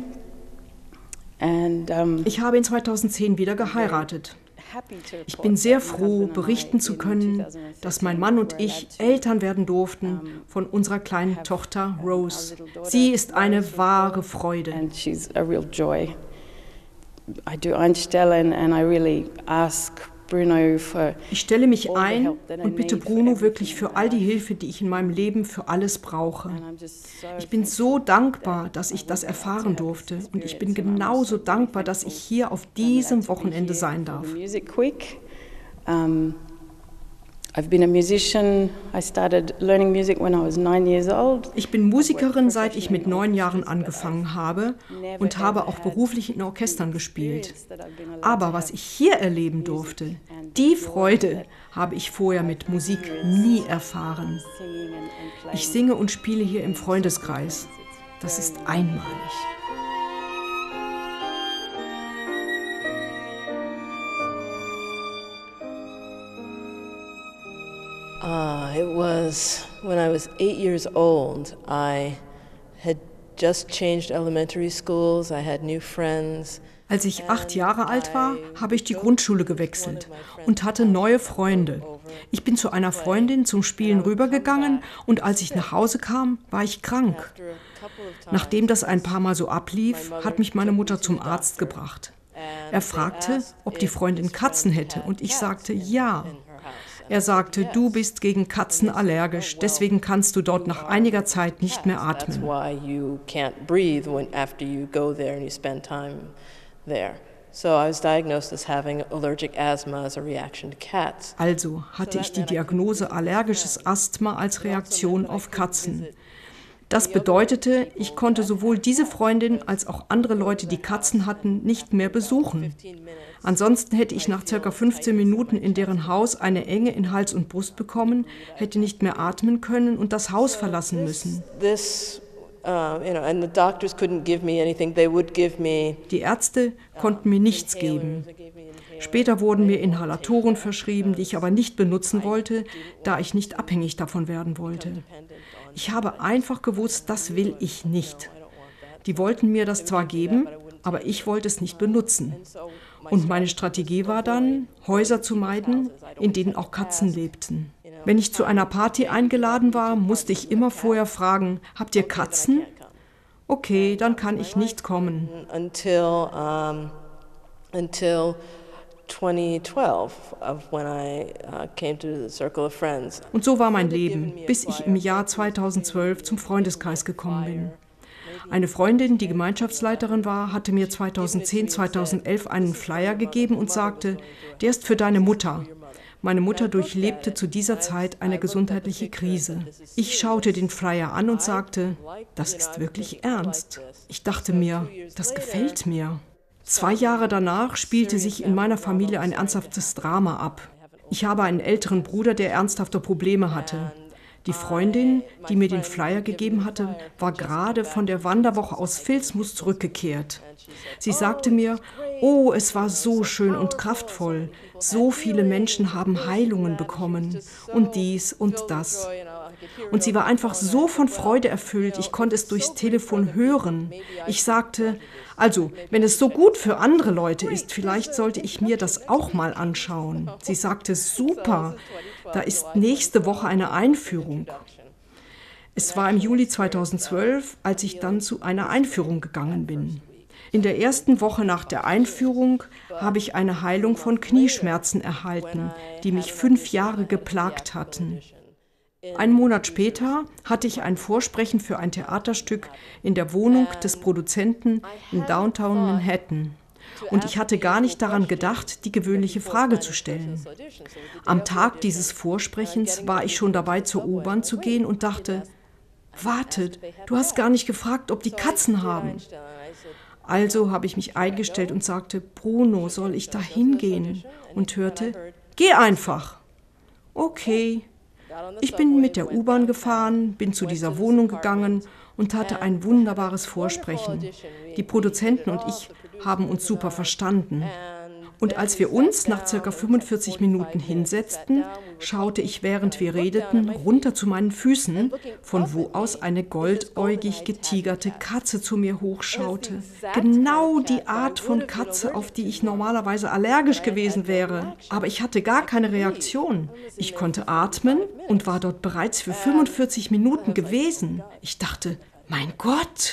Ich habe in 2010 wieder geheiratet. Ich bin sehr froh, berichten zu können, dass mein Mann und ich Eltern werden durften von unserer kleinen Tochter Rose. Sie ist eine wahre Freude.
I do Einstellen and I really ask Bruno for
Ich stelle mich ein und bitte Bruno wirklich für all die Hilfe, die ich in meinem Leben für alles brauche. Ich bin so dankbar, dass ich das erfahren durfte. Und ich bin genauso dankbar, dass ich hier auf diesem Wochenende sein darf.
I've been a musician. I started learning music when I was 9 years old.
Ich bin Musikerin, seit ich mit 9 Jahren angefangen habe und habe auch beruflich in Orchestern gespielt. Aber was ich hier erleben durfte, die Freude habe ich vorher mit Musik nie erfahren. Ich singe und spiele hier im Freundeskreis. Das ist einmalig.
It was when I was 8 years old. I had just changed elementary schools. I had new friends.
Als ich 8 Jahre alt war, habe ich die Grundschule gewechselt und hatte neue Freunde. Ich bin zu einer Freundin zum Spielen rübergegangen und als ich nach Hause kam, war ich krank. Nachdem das ein paar Mal so ablief, hat mich meine Mutter zum Arzt gebracht. Er fragte, ob die Freundin Katzen hätte und ich sagte ja. Er sagte, du bist gegen Katzen allergisch, deswegen kannst du dort nach einiger Zeit nicht mehr atmen. Also hatte ich die Diagnose allergisches Asthma als Reaktion auf Katzen. Das bedeutete, ich konnte sowohl diese Freundin als auch andere Leute, die Katzen hatten, nicht mehr besuchen. Ansonsten hätte ich nach ca. 15 Minuten in deren Haus eine Enge in Hals und Brust bekommen, hätte nicht mehr atmen können und das Haus verlassen müssen. Die Ärzte konnten mir nichts geben. Später wurden mir Inhalatoren verschrieben, die ich aber nicht benutzen wollte, da ich nicht abhängig davon werden wollte. Ich habe einfach gewusst, das will ich nicht. Die wollten mir das zwar geben, aber ich wollte es nicht benutzen. Und meine Strategie war dann, Häuser zu meiden, in denen auch Katzen lebten. Wenn ich zu einer Party eingeladen war, musste ich immer vorher fragen, habt ihr Katzen? Okay, dann kann ich nicht kommen.
Until 2012, when I came to the circle of friends.
Und so war mein Leben, bis ich im Jahr 2012 zum Freundeskreis gekommen bin. Eine Freundin, die Gemeinschaftsleiterin war, hatte mir 2010, 2011 einen Flyer gegeben und sagte, der ist für deine Mutter. Meine Mutter durchlebte zu dieser Zeit eine gesundheitliche Krise. Ich schaute den Flyer an und sagte, das ist wirklich ernst. Ich dachte mir, das gefällt mir. 2 Jahre danach spielte sich in meiner Familie ein ernsthaftes Drama ab. Ich habe einen älteren Bruder, der ernsthafte Probleme hatte. Die Freundin, die mir den Flyer gegeben hatte, war gerade von der Wanderwoche aus Filzmus zurückgekehrt. Sie sagte mir, oh, es war so schön und kraftvoll. So viele Menschen haben Heilungen bekommen und dies und das. Und sie war einfach so von Freude erfüllt, ich konnte es durchs Telefon hören. Ich sagte, also, wenn es so gut für andere Leute ist, vielleicht sollte ich mir das auch mal anschauen. Sie sagte, super, da ist nächste Woche eine Einführung. Es war im Juli 2012, als ich dann zu einer Einführung gegangen bin. In der ersten Woche nach der Einführung habe ich eine Heilung von Knieschmerzen erhalten, die mich 5 Jahre geplagt hatten. Einen Monat später hatte ich ein Vorsprechen für ein Theaterstück in der Wohnung des Produzenten in Downtown Manhattan. Und ich hatte gar nicht daran gedacht, die gewöhnliche Frage zu stellen. Am Tag dieses Vorsprechens war ich schon dabei, zur U-Bahn zu gehen und dachte, wartet, du hast gar nicht gefragt, ob die Katzen haben. Also habe ich mich eingestellt und sagte, Bruno, soll ich da hingehen? Und hörte, geh einfach. Okay. Ich bin mit der U-Bahn gefahren, bin zu dieser Wohnung gegangen und hatte ein wunderbares Vorsprechen. Die Produzenten und ich haben uns super verstanden. Und als wir uns nach ca. 45 Minuten hinsetzten, schaute ich, während wir redeten, runter zu meinen Füßen, von wo aus eine goldäugig getigerte Katze zu mir hochschaute. Genau die Art von Katze, auf die ich normalerweise allergisch gewesen wäre. Aber ich hatte gar keine Reaktion. Ich konnte atmen und war dort bereits für 45 Minuten gewesen. Ich dachte, mein Gott,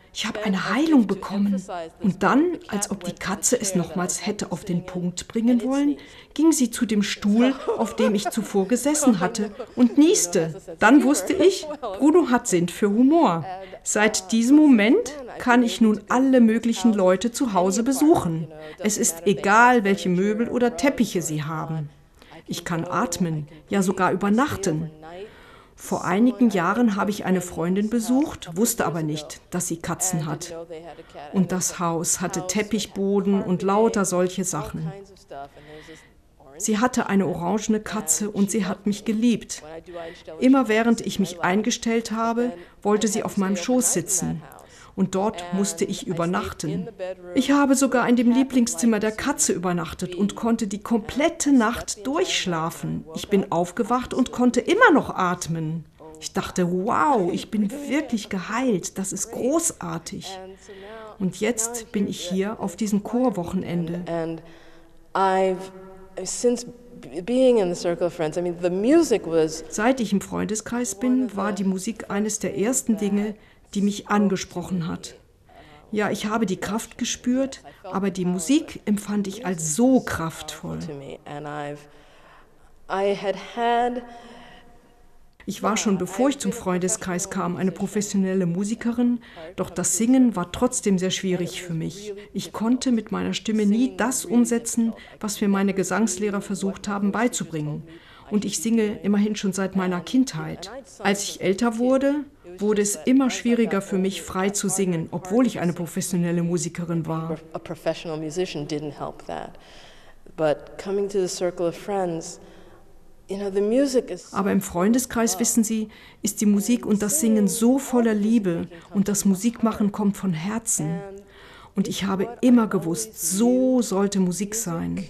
Ich habe eine Heilung bekommen. Und dann, als ob die Katze es nochmals hätte auf den Punkt bringen wollen, ging sie zu dem Stuhl, auf dem ich zuvor gesessen hatte, und nieste. Dann wusste ich, Bruno hat Sinn für Humor. Seit diesem Moment kann ich nun alle möglichen Leute zu Hause besuchen. Es ist egal, welche Möbel oder Teppiche sie haben. Ich kann atmen, ja sogar übernachten. Vor einigen Jahren habe ich eine Freundin besucht, wusste aber nicht, dass sie Katzen hat. Und das Haus hatte Teppichboden und lauter solche Sachen. Sie hatte eine orangene Katze und sie hat mich geliebt. Immer während ich mich eingestellt habe, wollte sie auf meinem Schoß sitzen. Und dort musste ich übernachten. Ich habe sogar in dem Lieblingszimmer der Katze übernachtet und konnte die komplette Nacht durchschlafen. Ich bin aufgewacht und konnte immer noch atmen. Ich dachte, wow, ich bin wirklich geheilt, das ist großartig. Und jetzt bin ich hier auf diesem Chorwochenende. Seit ich im Freundeskreis bin, war die Musik eines der ersten Dinge, die mich angesprochen hat. Ja, ich habe die Kraft gespürt, aber die Musik empfand ich als so kraftvoll. Ich war schon, bevor ich zum Freundeskreis kam, eine professionelle Musikerin, doch das Singen war trotzdem sehr schwierig für mich. Ich konnte mit meiner Stimme nie das umsetzen, was mir meine Gesangslehrer versucht haben beizubringen. Und ich singe immerhin schon seit meiner Kindheit. Als ich älter wurde es immer schwieriger für mich, frei zu singen, obwohl ich eine professionelle Musikerin war. Aber im Freundeskreis, wissen Sie, ist die Musik und das Singen so voller Liebe und das Musikmachen kommt von Herzen. Und ich habe immer gewusst, so sollte Musik sein.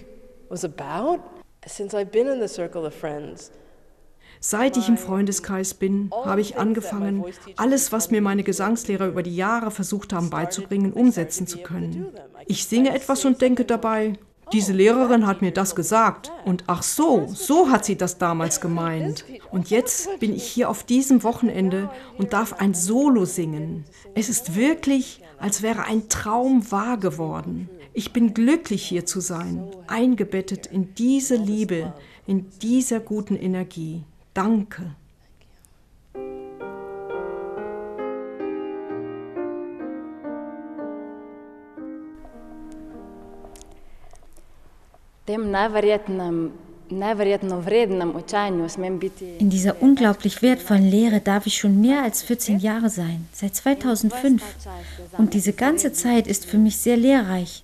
Seit ich im Freundeskreis bin, habe ich angefangen, alles, was mir meine Gesangslehrer über die Jahre versucht haben beizubringen, umsetzen zu können. Ich singe etwas und denke dabei, diese Lehrerin hat mir das gesagt. Und ach so hat sie das damals gemeint. Und jetzt bin ich hier auf diesem Wochenende und darf ein Solo singen. Es ist wirklich, als wäre ein Traum wahr geworden. Ich bin glücklich, hier zu sein, eingebettet in diese Liebe, in dieser guten Energie. Danke.
In dieser unglaublich wertvollen Lehre darf ich schon mehr als 14 Jahre sein, seit 2005. Und diese ganze Zeit ist für mich sehr lehrreich.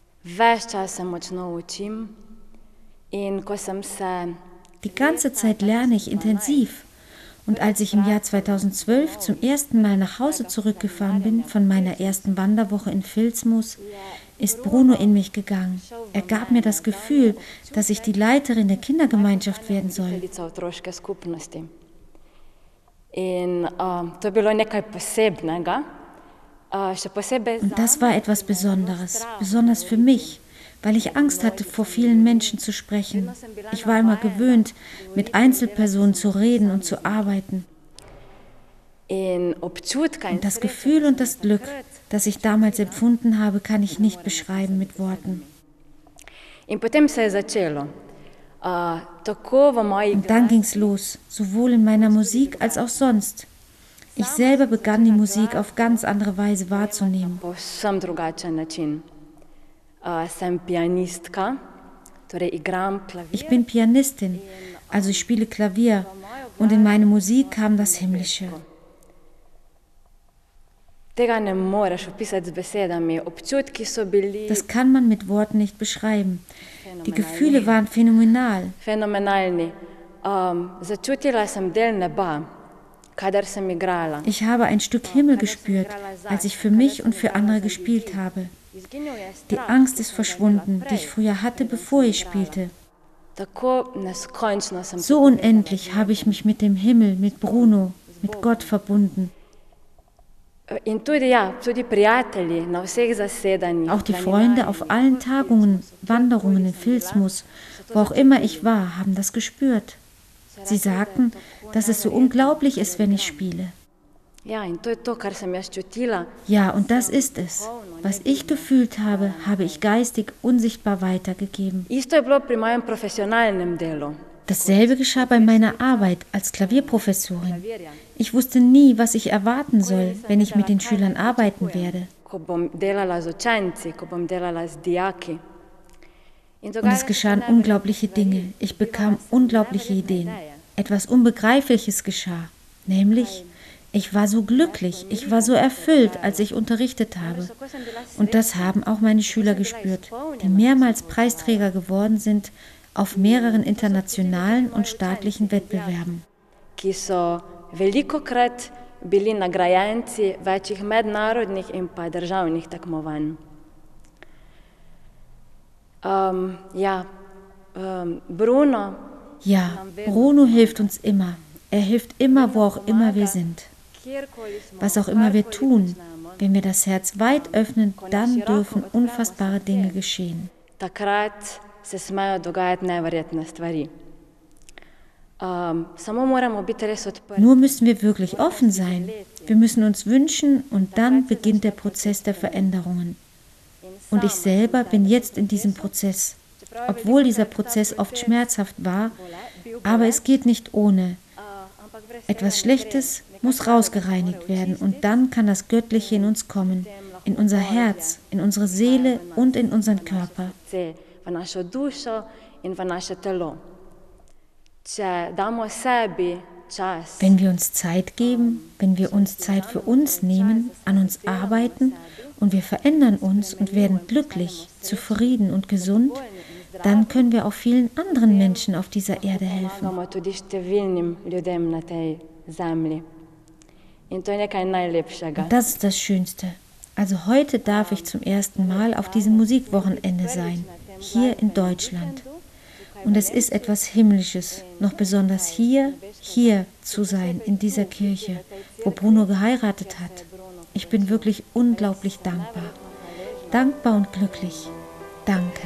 Die ganze Zeit lerne ich intensiv. Und als ich im Jahr 2012 zum ersten Mal nach Hause zurückgefahren bin von meiner ersten Wanderwoche in Filzmoos, ist Bruno in mich gegangen. Er gab mir das Gefühl, dass ich die Leiterin der Kindergemeinschaft werden soll. Und das war etwas Besonderes, besonders für mich, weil ich Angst hatte, vor vielen Menschen zu sprechen. Ich war immer gewöhnt, mit Einzelpersonen zu reden und zu arbeiten. Und das Gefühl und das Glück, das ich damals empfunden habe, kann ich nicht beschreiben mit Worten. Und dann ging's los, sowohl in meiner Musik als auch sonst. Ich selber begann die Musik auf ganz andere Weise wahrzunehmen. Ich bin Pianistin, also ich spiele Klavier, und in meine Musik kam das Himmlische. Das kann man mit Worten nicht beschreiben. Die Gefühle waren phänomenal. Ich habe ein Stück Himmel gespürt, als ich für mich und für andere gespielt habe. Die Angst ist verschwunden, die ich früher hatte, bevor ich spielte. So unendlich habe ich mich mit dem Himmel, mit Bruno, mit Gott verbunden. Auch die Freunde auf allen Tagungen, Wanderungen in Filzmoos, wo auch immer ich war, haben das gespürt. Sie sagten, dass es so unglaublich ist, wenn ich spiele. Ja, und das ist es. Was ich gefühlt habe, habe ich geistig unsichtbar weitergegeben. Dasselbe geschah bei meiner Arbeit als Klavierprofessorin. Ich wusste nie, was ich erwarten soll, wenn ich mit den Schülern arbeiten werde. Und es geschahen unglaubliche Dinge. Ich bekam unglaubliche Ideen. Etwas Unbegreifliches geschah, nämlich ich war so glücklich, ich war so erfüllt, als ich unterrichtet habe. Und das haben auch meine Schüler gespürt, die mehrmals Preisträger geworden sind auf mehreren internationalen und staatlichen Wettbewerben. Ja, Bruno hilft uns immer. Er hilft immer, wo auch immer wir sind. Was auch immer wir tun, wenn wir das Herz weit öffnen, dann dürfen unfassbare Dinge geschehen. Nur müssen wir wirklich offen sein. Wir müssen uns wünschen und dann beginnt der Prozess der Veränderungen. Und ich selber bin jetzt in diesem Prozess, obwohl dieser Prozess oft schmerzhaft war, aber es geht nicht ohne. Etwas Schlechtes muss rausgereinigt werden und dann kann das Göttliche in uns kommen, in unser Herz, in unsere Seele und in unseren Körper. Wenn wir uns Zeit geben, wenn wir uns Zeit für uns nehmen, an uns arbeiten und wir verändern uns und werden glücklich, zufrieden und gesund, dann können wir auch vielen anderen Menschen auf dieser Erde helfen. Und das ist das Schönste. Also heute darf ich zum ersten Mal auf diesem Musikwochenende sein, hier in Deutschland. Und es ist etwas Himmlisches, noch besonders hier zu sein, in dieser Kirche, wo Bruno geheiratet hat. Ich bin wirklich unglaublich dankbar. Dankbar und glücklich. Danke.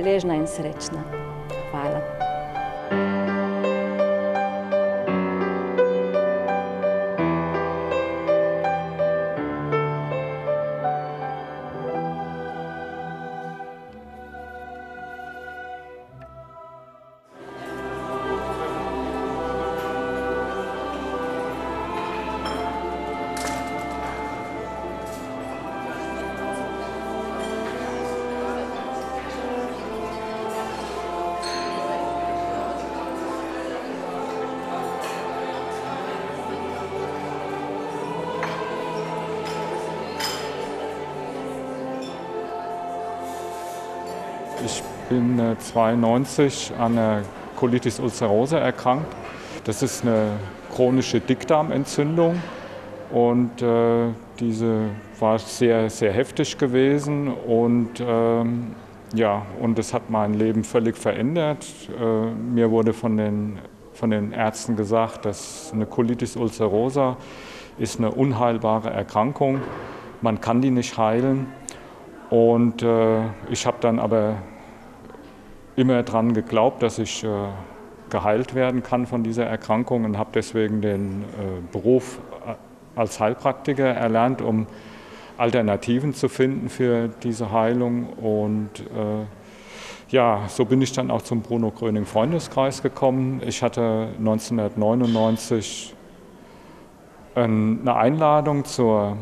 Ich bin 1992 an einer Colitis ulcerosa erkrankt. Das ist eine chronische Dickdarmentzündung und diese war sehr, sehr heftig gewesen und und das hat mein Leben völlig verändert. Mir wurde von den Ärzten gesagt, dass eine Colitis ulcerosa ist eine unheilbare Erkrankung. Man kann die nicht heilen. Und ich habe dann aber immer daran geglaubt, dass ich geheilt werden kann von dieser Erkrankung und habe deswegen den Beruf als Heilpraktiker erlernt, um Alternativen zu finden für diese Heilung. Und so bin ich dann auch zum Bruno Gröning Freundeskreis gekommen. Ich hatte 1999 eine Einladung zu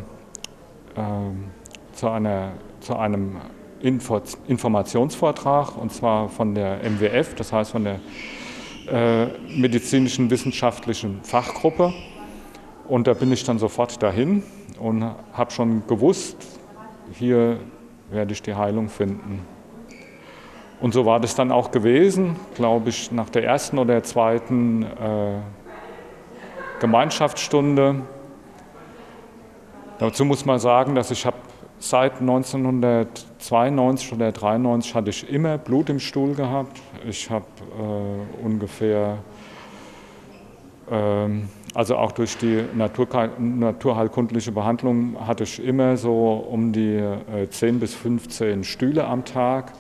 einem Informationsvortrag, und zwar von der MWF, das heißt von der medizinischen wissenschaftlichen Fachgruppe. Und da bin ich dann sofort dahin und habe schon gewusst, hier werde ich die Heilung finden. Und so war das dann auch gewesen, glaube ich, nach der ersten oder zweiten Gemeinschaftsstunde. Dazu muss man sagen, dass ich habe seit 1992 oder 1993 hatte ich immer Blut im Stuhl gehabt. Ich habe ungefähr, also auch durch die naturheilkundliche Behandlung, hatte ich immer so um die 10 bis 15 Stühle am Tag.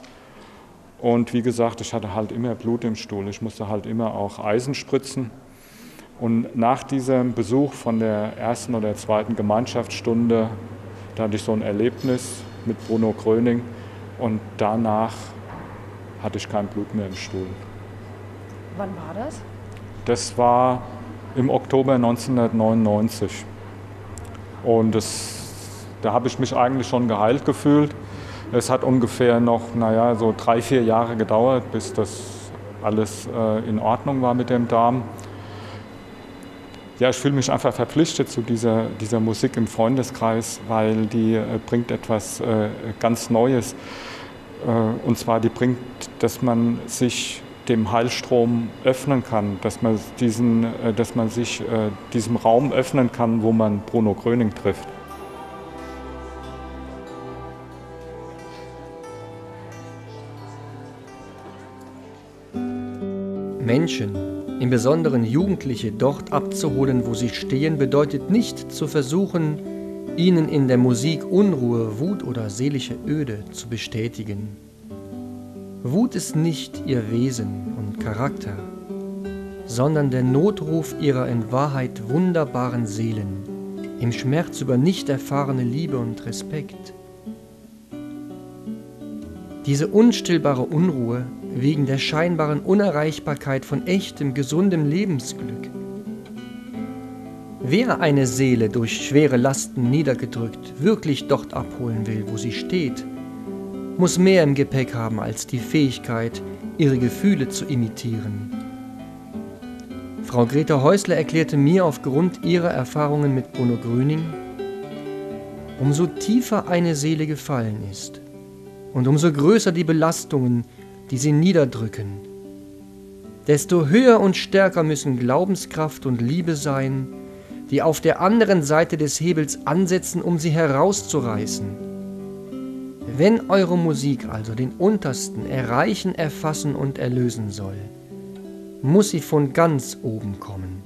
Und wie gesagt, ich hatte halt immer Blut im Stuhl. Ich musste halt immer auch Eisen spritzen. Und nach diesem Besuch von der ersten oder zweiten Gemeinschaftsstunde, da hatte ich so ein Erlebnis mit Bruno Gröning und danach hatte ich kein Blut mehr im Stuhl.
Wann war das?
Das war im Oktober 1999. Und da habe ich mich eigentlich schon geheilt gefühlt. Es hat ungefähr noch, so 3-4 Jahre gedauert, bis das alles in Ordnung war mit dem Darm. Ja, ich fühle mich einfach verpflichtet zu dieser Musik im Freundeskreis, weil die bringt etwas ganz Neues. Und zwar die bringt, dass man sich dem Heilstrom öffnen kann, dass man sich diesem Raum öffnen kann, wo man Bruno Gröning trifft.
Menschen, im Besonderen Jugendliche, dort abzuholen, wo sie stehen, bedeutet nicht zu versuchen, ihnen in der Musik Unruhe, Wut oder seelische Öde zu bestätigen. Wut ist nicht ihr Wesen und Charakter, sondern der Notruf ihrer in Wahrheit wunderbaren Seelen, im Schmerz über nicht erfahrene Liebe und Respekt. Diese unstillbare Unruhe wegen der scheinbaren Unerreichbarkeit von echtem, gesundem Lebensglück. Wer eine Seele durch schwere Lasten niedergedrückt wirklich dort abholen will, wo sie steht, muss mehr im Gepäck haben als die Fähigkeit, ihre Gefühle zu imitieren. Frau Greta Häusler erklärte mir aufgrund ihrer Erfahrungen mit Bruno Gröning, umso tiefer eine Seele gefallen ist und umso größer die Belastungen, die sie niederdrücken, desto höher und stärker müssen Glaubenskraft und Liebe sein, die auf der anderen Seite des Hebels ansetzen, um sie herauszureißen. Wenn eure Musik also den Untersten erreichen, erfassen und erlösen soll, muss sie von ganz oben kommen.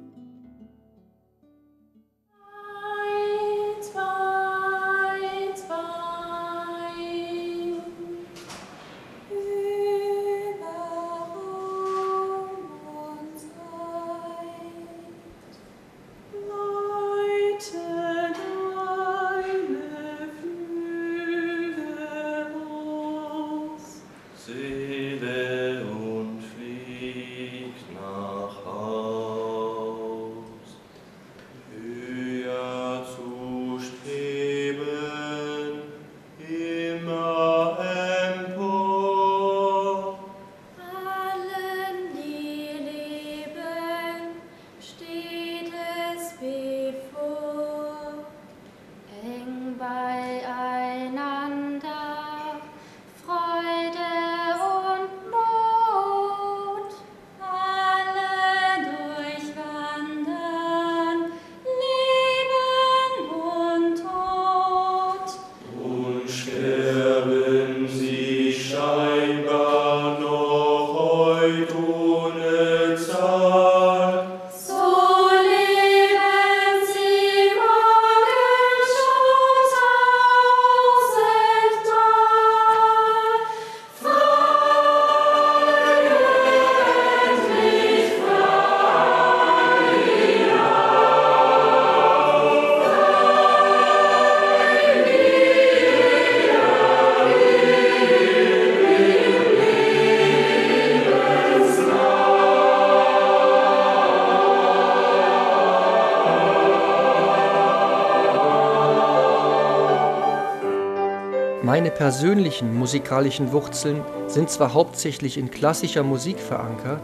Meine persönlichen musikalischen Wurzeln sind zwar hauptsächlich in klassischer Musik verankert,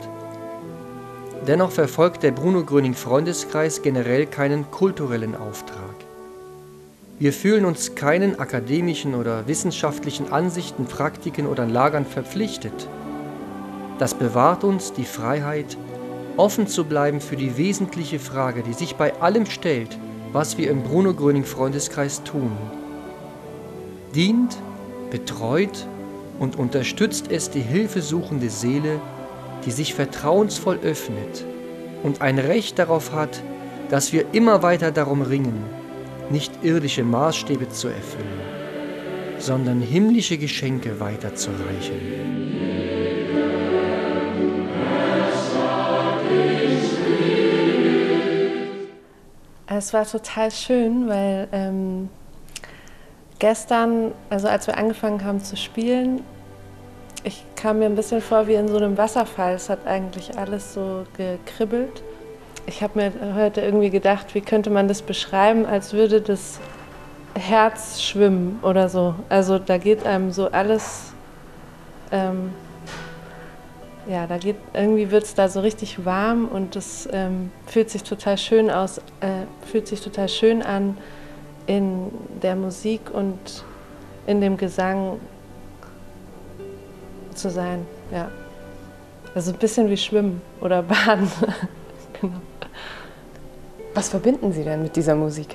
dennoch verfolgt der Bruno Gröning Freundeskreis generell keinen kulturellen Auftrag. Wir fühlen uns keinen akademischen oder wissenschaftlichen Ansichten, Praktiken oder Lagern verpflichtet. Das bewahrt uns die Freiheit, offen zu bleiben für die wesentliche Frage, die sich bei allem stellt, was wir im Bruno Gröning Freundeskreis tun. Dient, betreut und unterstützt es die hilfesuchende Seele, die sich vertrauensvoll öffnet und ein Recht darauf hat, dass wir immer weiter darum ringen, nicht irdische Maßstäbe zu erfüllen, sondern himmlische Geschenke weiterzureichen.
es war total schön, weil gestern, also als wir angefangen haben zu spielen, ich kam mir ein bisschen vor wie in so einem Wasserfall. Es hat eigentlich alles so gekribbelt. Ich habe mir heute irgendwie gedacht, wie könnte man das beschreiben, als würde das Herz schwimmen oder so. Also da geht einem so alles, ja, da geht, irgendwie wird es da so richtig warm und es fühlt sich total schön aus, fühlt sich total schön an in der Musik und in dem Gesang zu sein, ja. Also ein bisschen wie Schwimmen oder Baden. Genau.
Was verbinden Sie denn mit dieser Musik?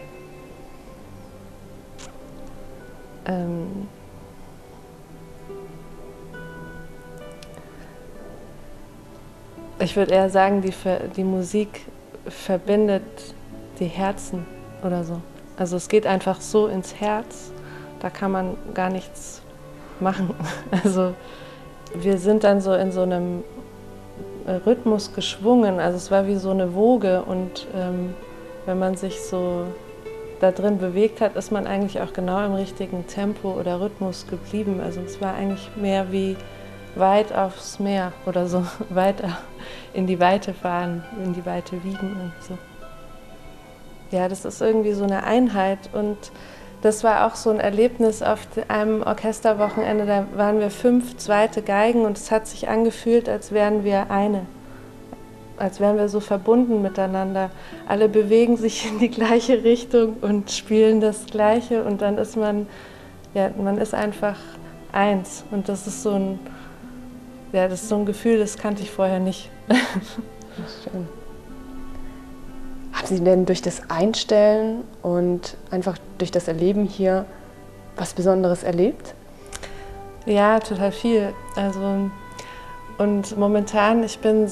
Ich würde eher sagen, die Musik verbindet die Herzen oder so. Also es geht einfach so ins Herz, da kann man gar nichts machen. Also wir sind dann so in so einem Rhythmus geschwungen, also es war wie so eine Woge und wenn man sich so da drin bewegt hat, ist man eigentlich auch genau im richtigen Tempo oder Rhythmus geblieben. Also es war eigentlich mehr wie weit aufs Meer oder so, weiter in die Weite fahren, in die Weite wiegen und so. Ja, das ist irgendwie so eine Einheit und das war auch so ein Erlebnis auf einem Orchesterwochenende, da waren wir 5 zweite Geigen und es hat sich angefühlt, als wären wir eine. Als wären wir so verbunden miteinander. Alle bewegen sich in die gleiche Richtung und spielen das Gleiche und dann ist man ist einfach eins. Und das ist so ein, ja, das ist so ein Gefühl, das kannte ich vorher nicht.
Schön. Haben Sie denn durch das Einstellen und einfach durch das Erleben hier was Besonderes erlebt?
Ja, total viel. Also, und momentan, ich habe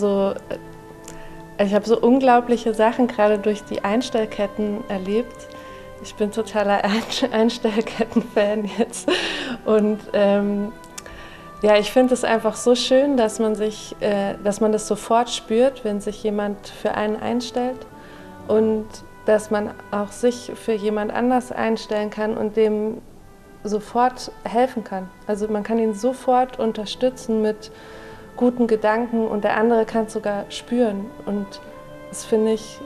so unglaubliche Sachen gerade durch die Einstellketten erlebt. Ich bin totaler Einstellketten-Fan jetzt. Und ja, ich finde es einfach so schön, dass man das sofort spürt, wenn sich jemand für einen einstellt. Und dass man auch sich für jemand anders einstellen kann und dem sofort helfen kann. Also man kann ihn sofort unterstützen mit guten Gedanken und der andere kann es sogar spüren. Und das finde ich,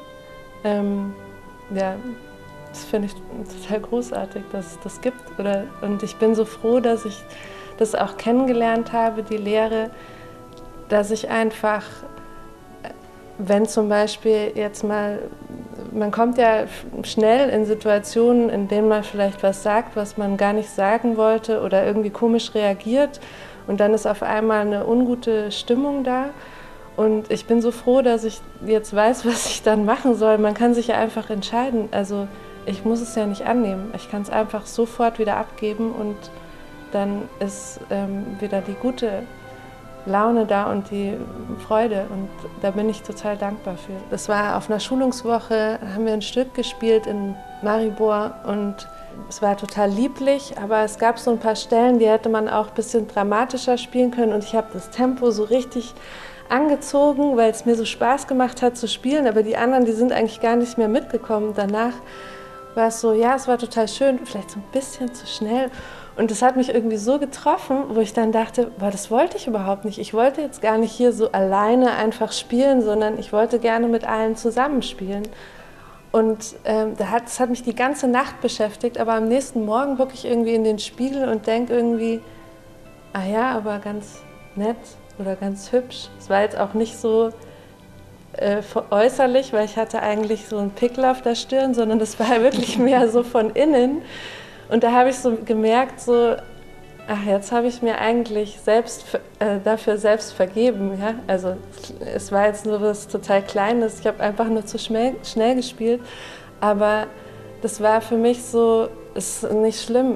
total großartig, dass es das gibt. Und ich bin so froh, dass ich das auch kennengelernt habe, die Lehre, dass ich einfach, wenn zum Beispiel jetzt mal, man kommt ja schnell in Situationen, in denen man vielleicht was sagt, was man gar nicht sagen wollte oder irgendwie komisch reagiert und dann ist auf einmal eine ungute Stimmung da und ich bin so froh, dass ich jetzt weiß, was ich dann machen soll. Man kann sich ja einfach entscheiden, also ich muss es ja nicht annehmen, ich kann es einfach sofort wieder abgeben und dann ist wieder die gute Laune da und die Freude und da bin ich total dankbar für. Das war auf einer Schulungswoche, haben wir ein Stück gespielt in Maribor und es war total lieblich, aber es gab so ein paar Stellen, die hätte man auch ein bisschen dramatischer spielen können und ich habe das Tempo so richtig angezogen, weil es mir so Spaß gemacht hat zu spielen, aber die anderen, die sind eigentlich gar nicht mehr mitgekommen. Danach war es so, ja, es war total schön, vielleicht so ein bisschen zu schnell. Und das hat mich irgendwie so getroffen, wo ich dann dachte, boah, das wollte ich überhaupt nicht. Ich wollte jetzt gar nicht hier so alleine einfach spielen, sondern ich wollte gerne mit allen zusammenspielen. Und das hat mich die ganze Nacht beschäftigt, aber am nächsten Morgen gucke ich irgendwie in den Spiegel und denke irgendwie, ah ja, aber ganz nett oder ganz hübsch. Es war jetzt auch nicht so äußerlich, weil ich hatte eigentlich so einen Pickel auf der Stirn, sondern das war wirklich mehr so von innen. Und da habe ich so gemerkt, so, ach, jetzt habe ich mir eigentlich dafür selbst vergeben. Ja? Also es war jetzt nur was total Kleines, ich habe einfach nur zu schnell gespielt. Aber das war für mich so, es ist nicht schlimm,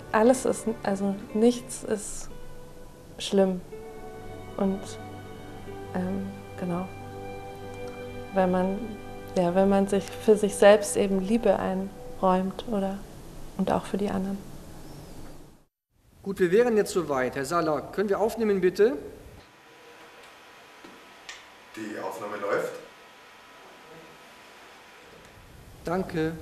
nichts ist schlimm. Und genau, wenn man sich für sich selbst eben Liebe einräumt und auch für die anderen.
Gut, wir wären jetzt soweit. Herr Saller, können wir aufnehmen, bitte?
Die Aufnahme läuft.
Danke.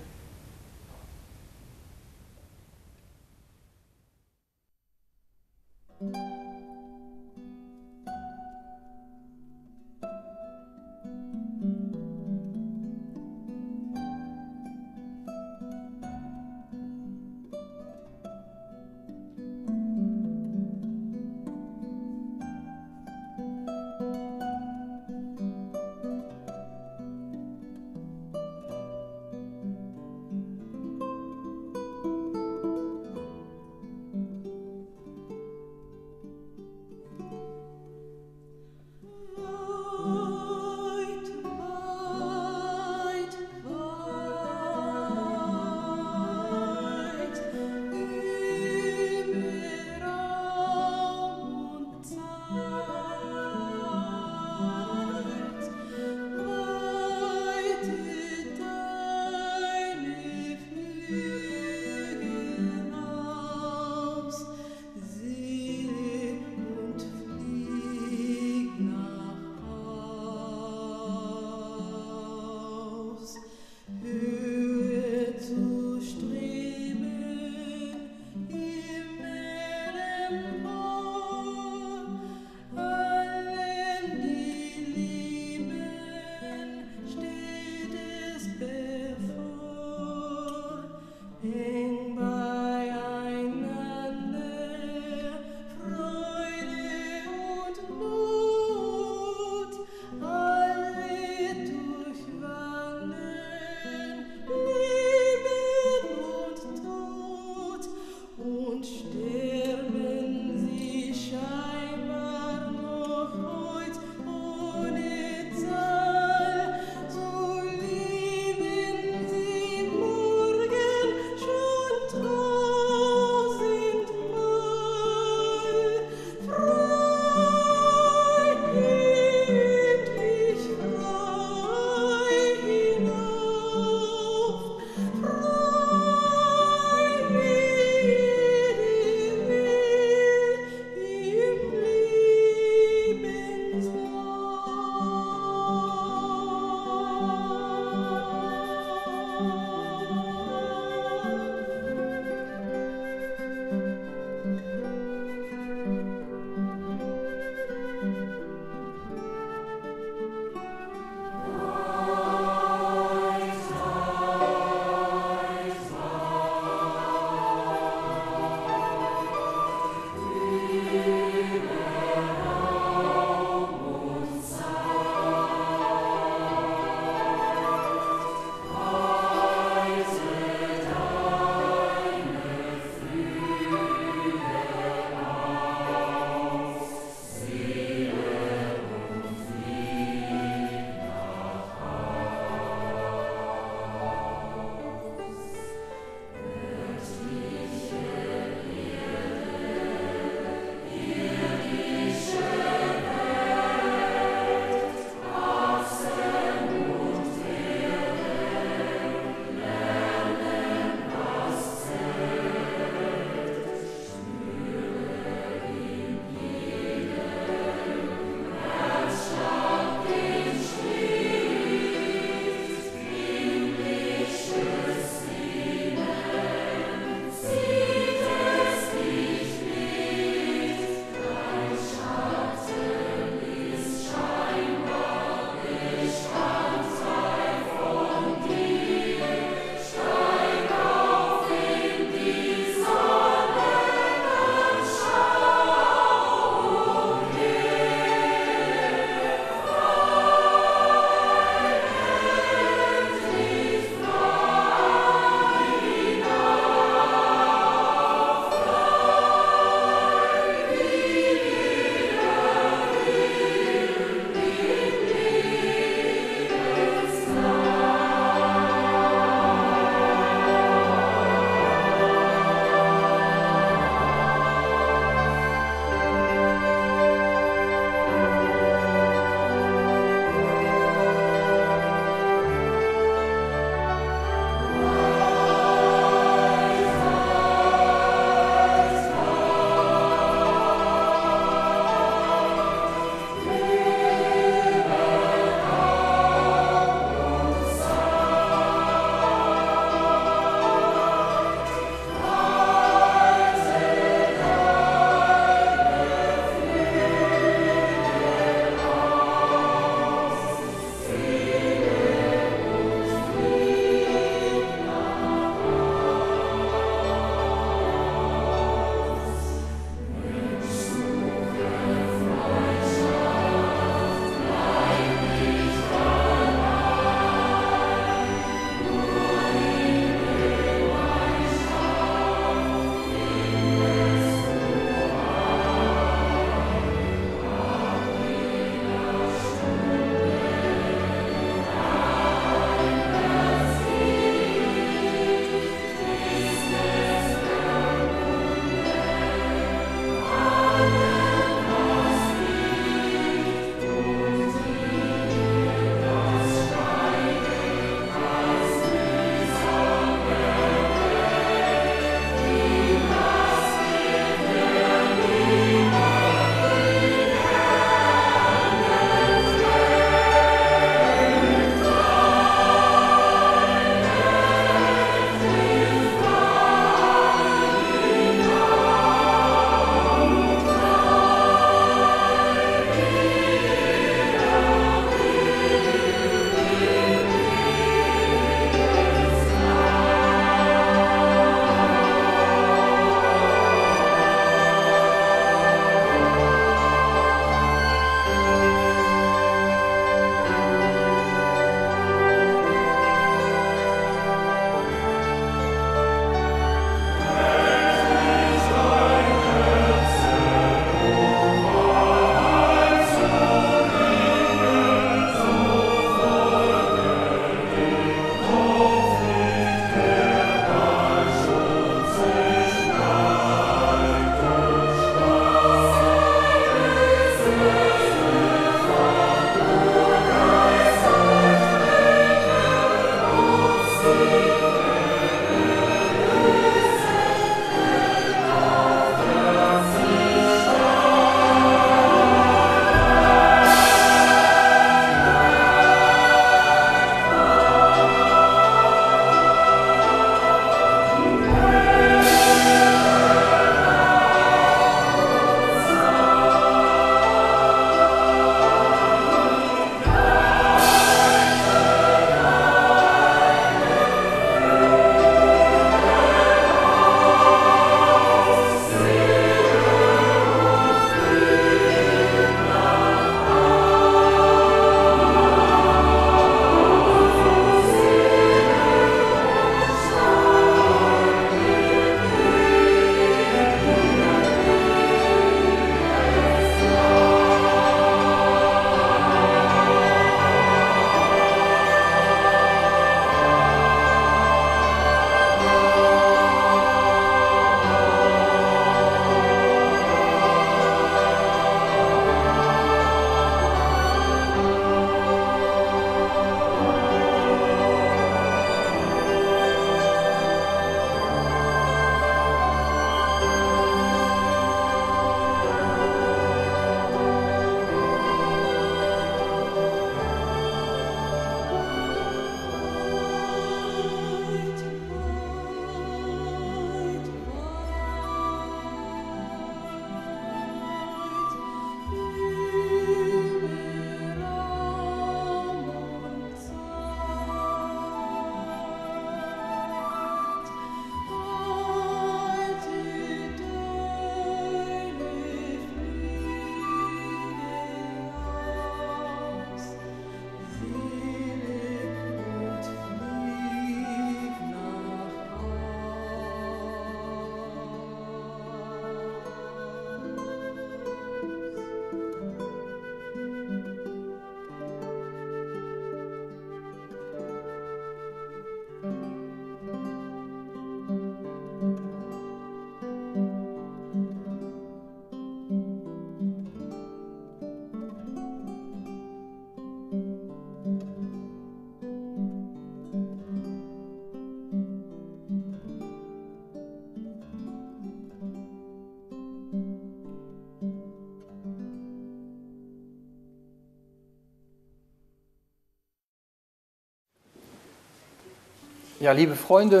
Ja, liebe Freunde,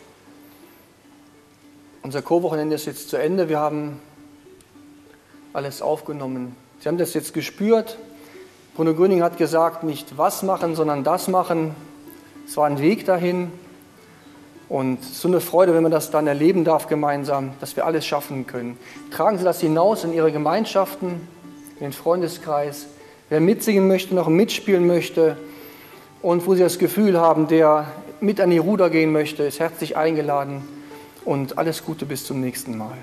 unser Chorwochenende ist jetzt zu Ende. Wir haben alles aufgenommen. Sie haben das jetzt gespürt. Bruno Gröning hat gesagt, nicht was machen, sondern das machen. Es war ein Weg dahin. Und so eine Freude, wenn man das dann erleben darf gemeinsam, dass wir alles schaffen können. Tragen Sie das hinaus in Ihre Gemeinschaften, in den Freundeskreis. Wer mitsingen möchte, noch mitspielen möchte und wo Sie das Gefühl haben, der mit an die Ruder gehen möchte, ist herzlich eingeladen. Und alles Gute bis zum nächsten Mal.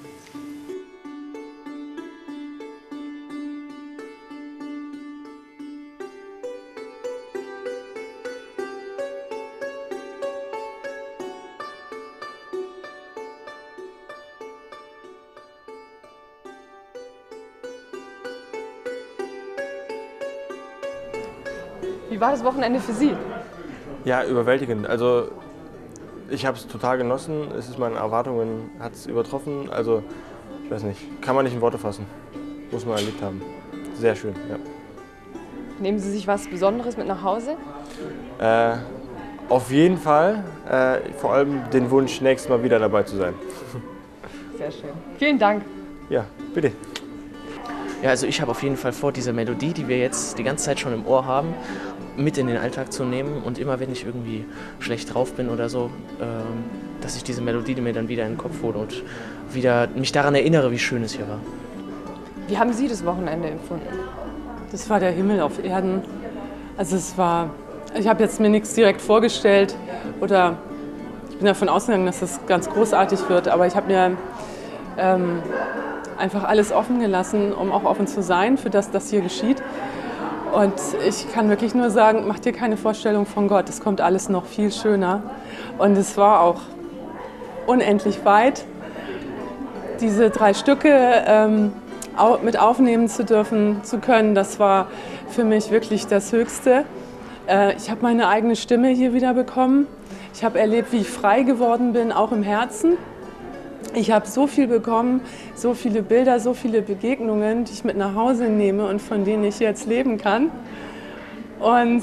Wie war das Wochenende für Sie?
Ja, überwältigend. Also ich habe es total genossen. Es ist meinen Erwartungen, hat es übertroffen. Also ich weiß nicht, kann man nicht in Worte fassen. Muss man erlebt haben. Sehr schön, ja.
Nehmen Sie sich was Besonderes mit nach Hause?
Auf jeden Fall. Vor allem den Wunsch, nächstes Mal wieder dabei zu sein.
Sehr schön. Vielen Dank.
Ja, bitte.
Ja, also ich habe auf jeden Fall vor, diese Melodie, die wir jetzt die ganze Zeit schon im Ohr haben, mit in den Alltag zu nehmen und immer, wenn ich irgendwie schlecht drauf bin oder so, dass ich diese Melodie mir dann wieder in den Kopf hole und wieder mich daran erinnere, wie schön es hier war.
Wie haben Sie das Wochenende empfunden?
Das war der Himmel auf Erden. Also ich habe jetzt mir nichts direkt vorgestellt oder ich bin davon ausgegangen, dass das ganz großartig wird, aber ich habe mir einfach alles offen gelassen, um auch offen zu sein für das, das hier geschieht. Und ich kann wirklich nur sagen, mach dir keine Vorstellung von Gott, es kommt alles noch viel schöner. Und es war auch unendlich weit, diese 3 Stücke mit aufnehmen zu können, das war für mich wirklich das Höchste. Ich habe meine eigene Stimme hier wieder bekommen. Ich habe erlebt, wie ich frei geworden bin, auch im Herzen. Ich habe so viel bekommen, so viele Bilder, so viele Begegnungen, die ich mit nach Hause nehme und von denen ich jetzt leben kann. Und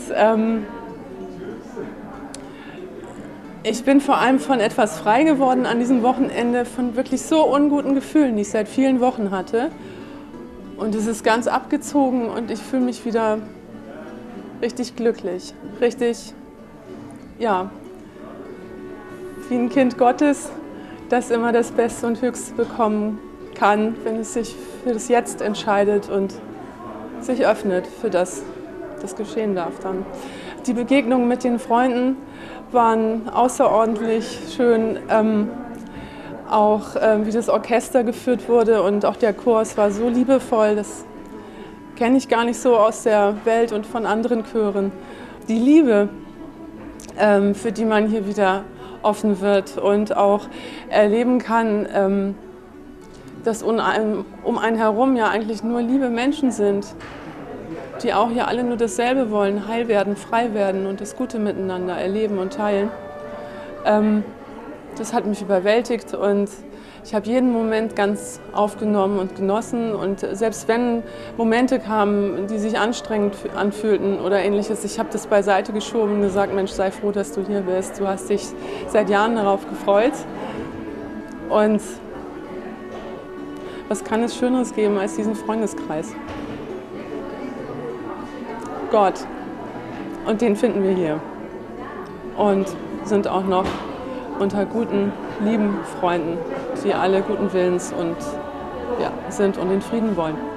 ich bin vor allem von etwas frei geworden an diesem Wochenende, von wirklich so unguten Gefühlen, die ich seit vielen Wochen hatte. Und es ist ganz abgezogen und ich fühle mich wieder richtig glücklich, richtig, ja, wie ein Kind Gottes, das immer das Beste und Höchste bekommen kann, wenn es sich für das Jetzt entscheidet und sich öffnet für das, das geschehen darf dann. Die Begegnungen mit den Freunden waren außerordentlich schön, auch wie das Orchester geführt wurde und auch der Chor, es war so liebevoll, das kenne ich gar nicht so aus der Welt und von anderen Chören. Die Liebe, für die man hier wieder offen wird und auch erleben kann, dass um einen herum ja eigentlich nur liebe Menschen sind, die auch hier alle nur dasselbe wollen, heil werden, frei werden und das Gute miteinander erleben und teilen. Das hat mich überwältigt und ich habe jeden Moment ganz aufgenommen und genossen und selbst wenn Momente kamen, die sich anstrengend anfühlten oder ähnliches, ich habe das beiseite geschoben und gesagt, Mensch, sei froh, dass du hier bist. Du hast dich seit Jahren darauf gefreut und was kann es Schöneres geben als diesen Freundeskreis? Gott, und den finden wir hier und sind auch noch unter guten, lieben Freunden, die alle guten Willens und, ja, sind und den Frieden wollen.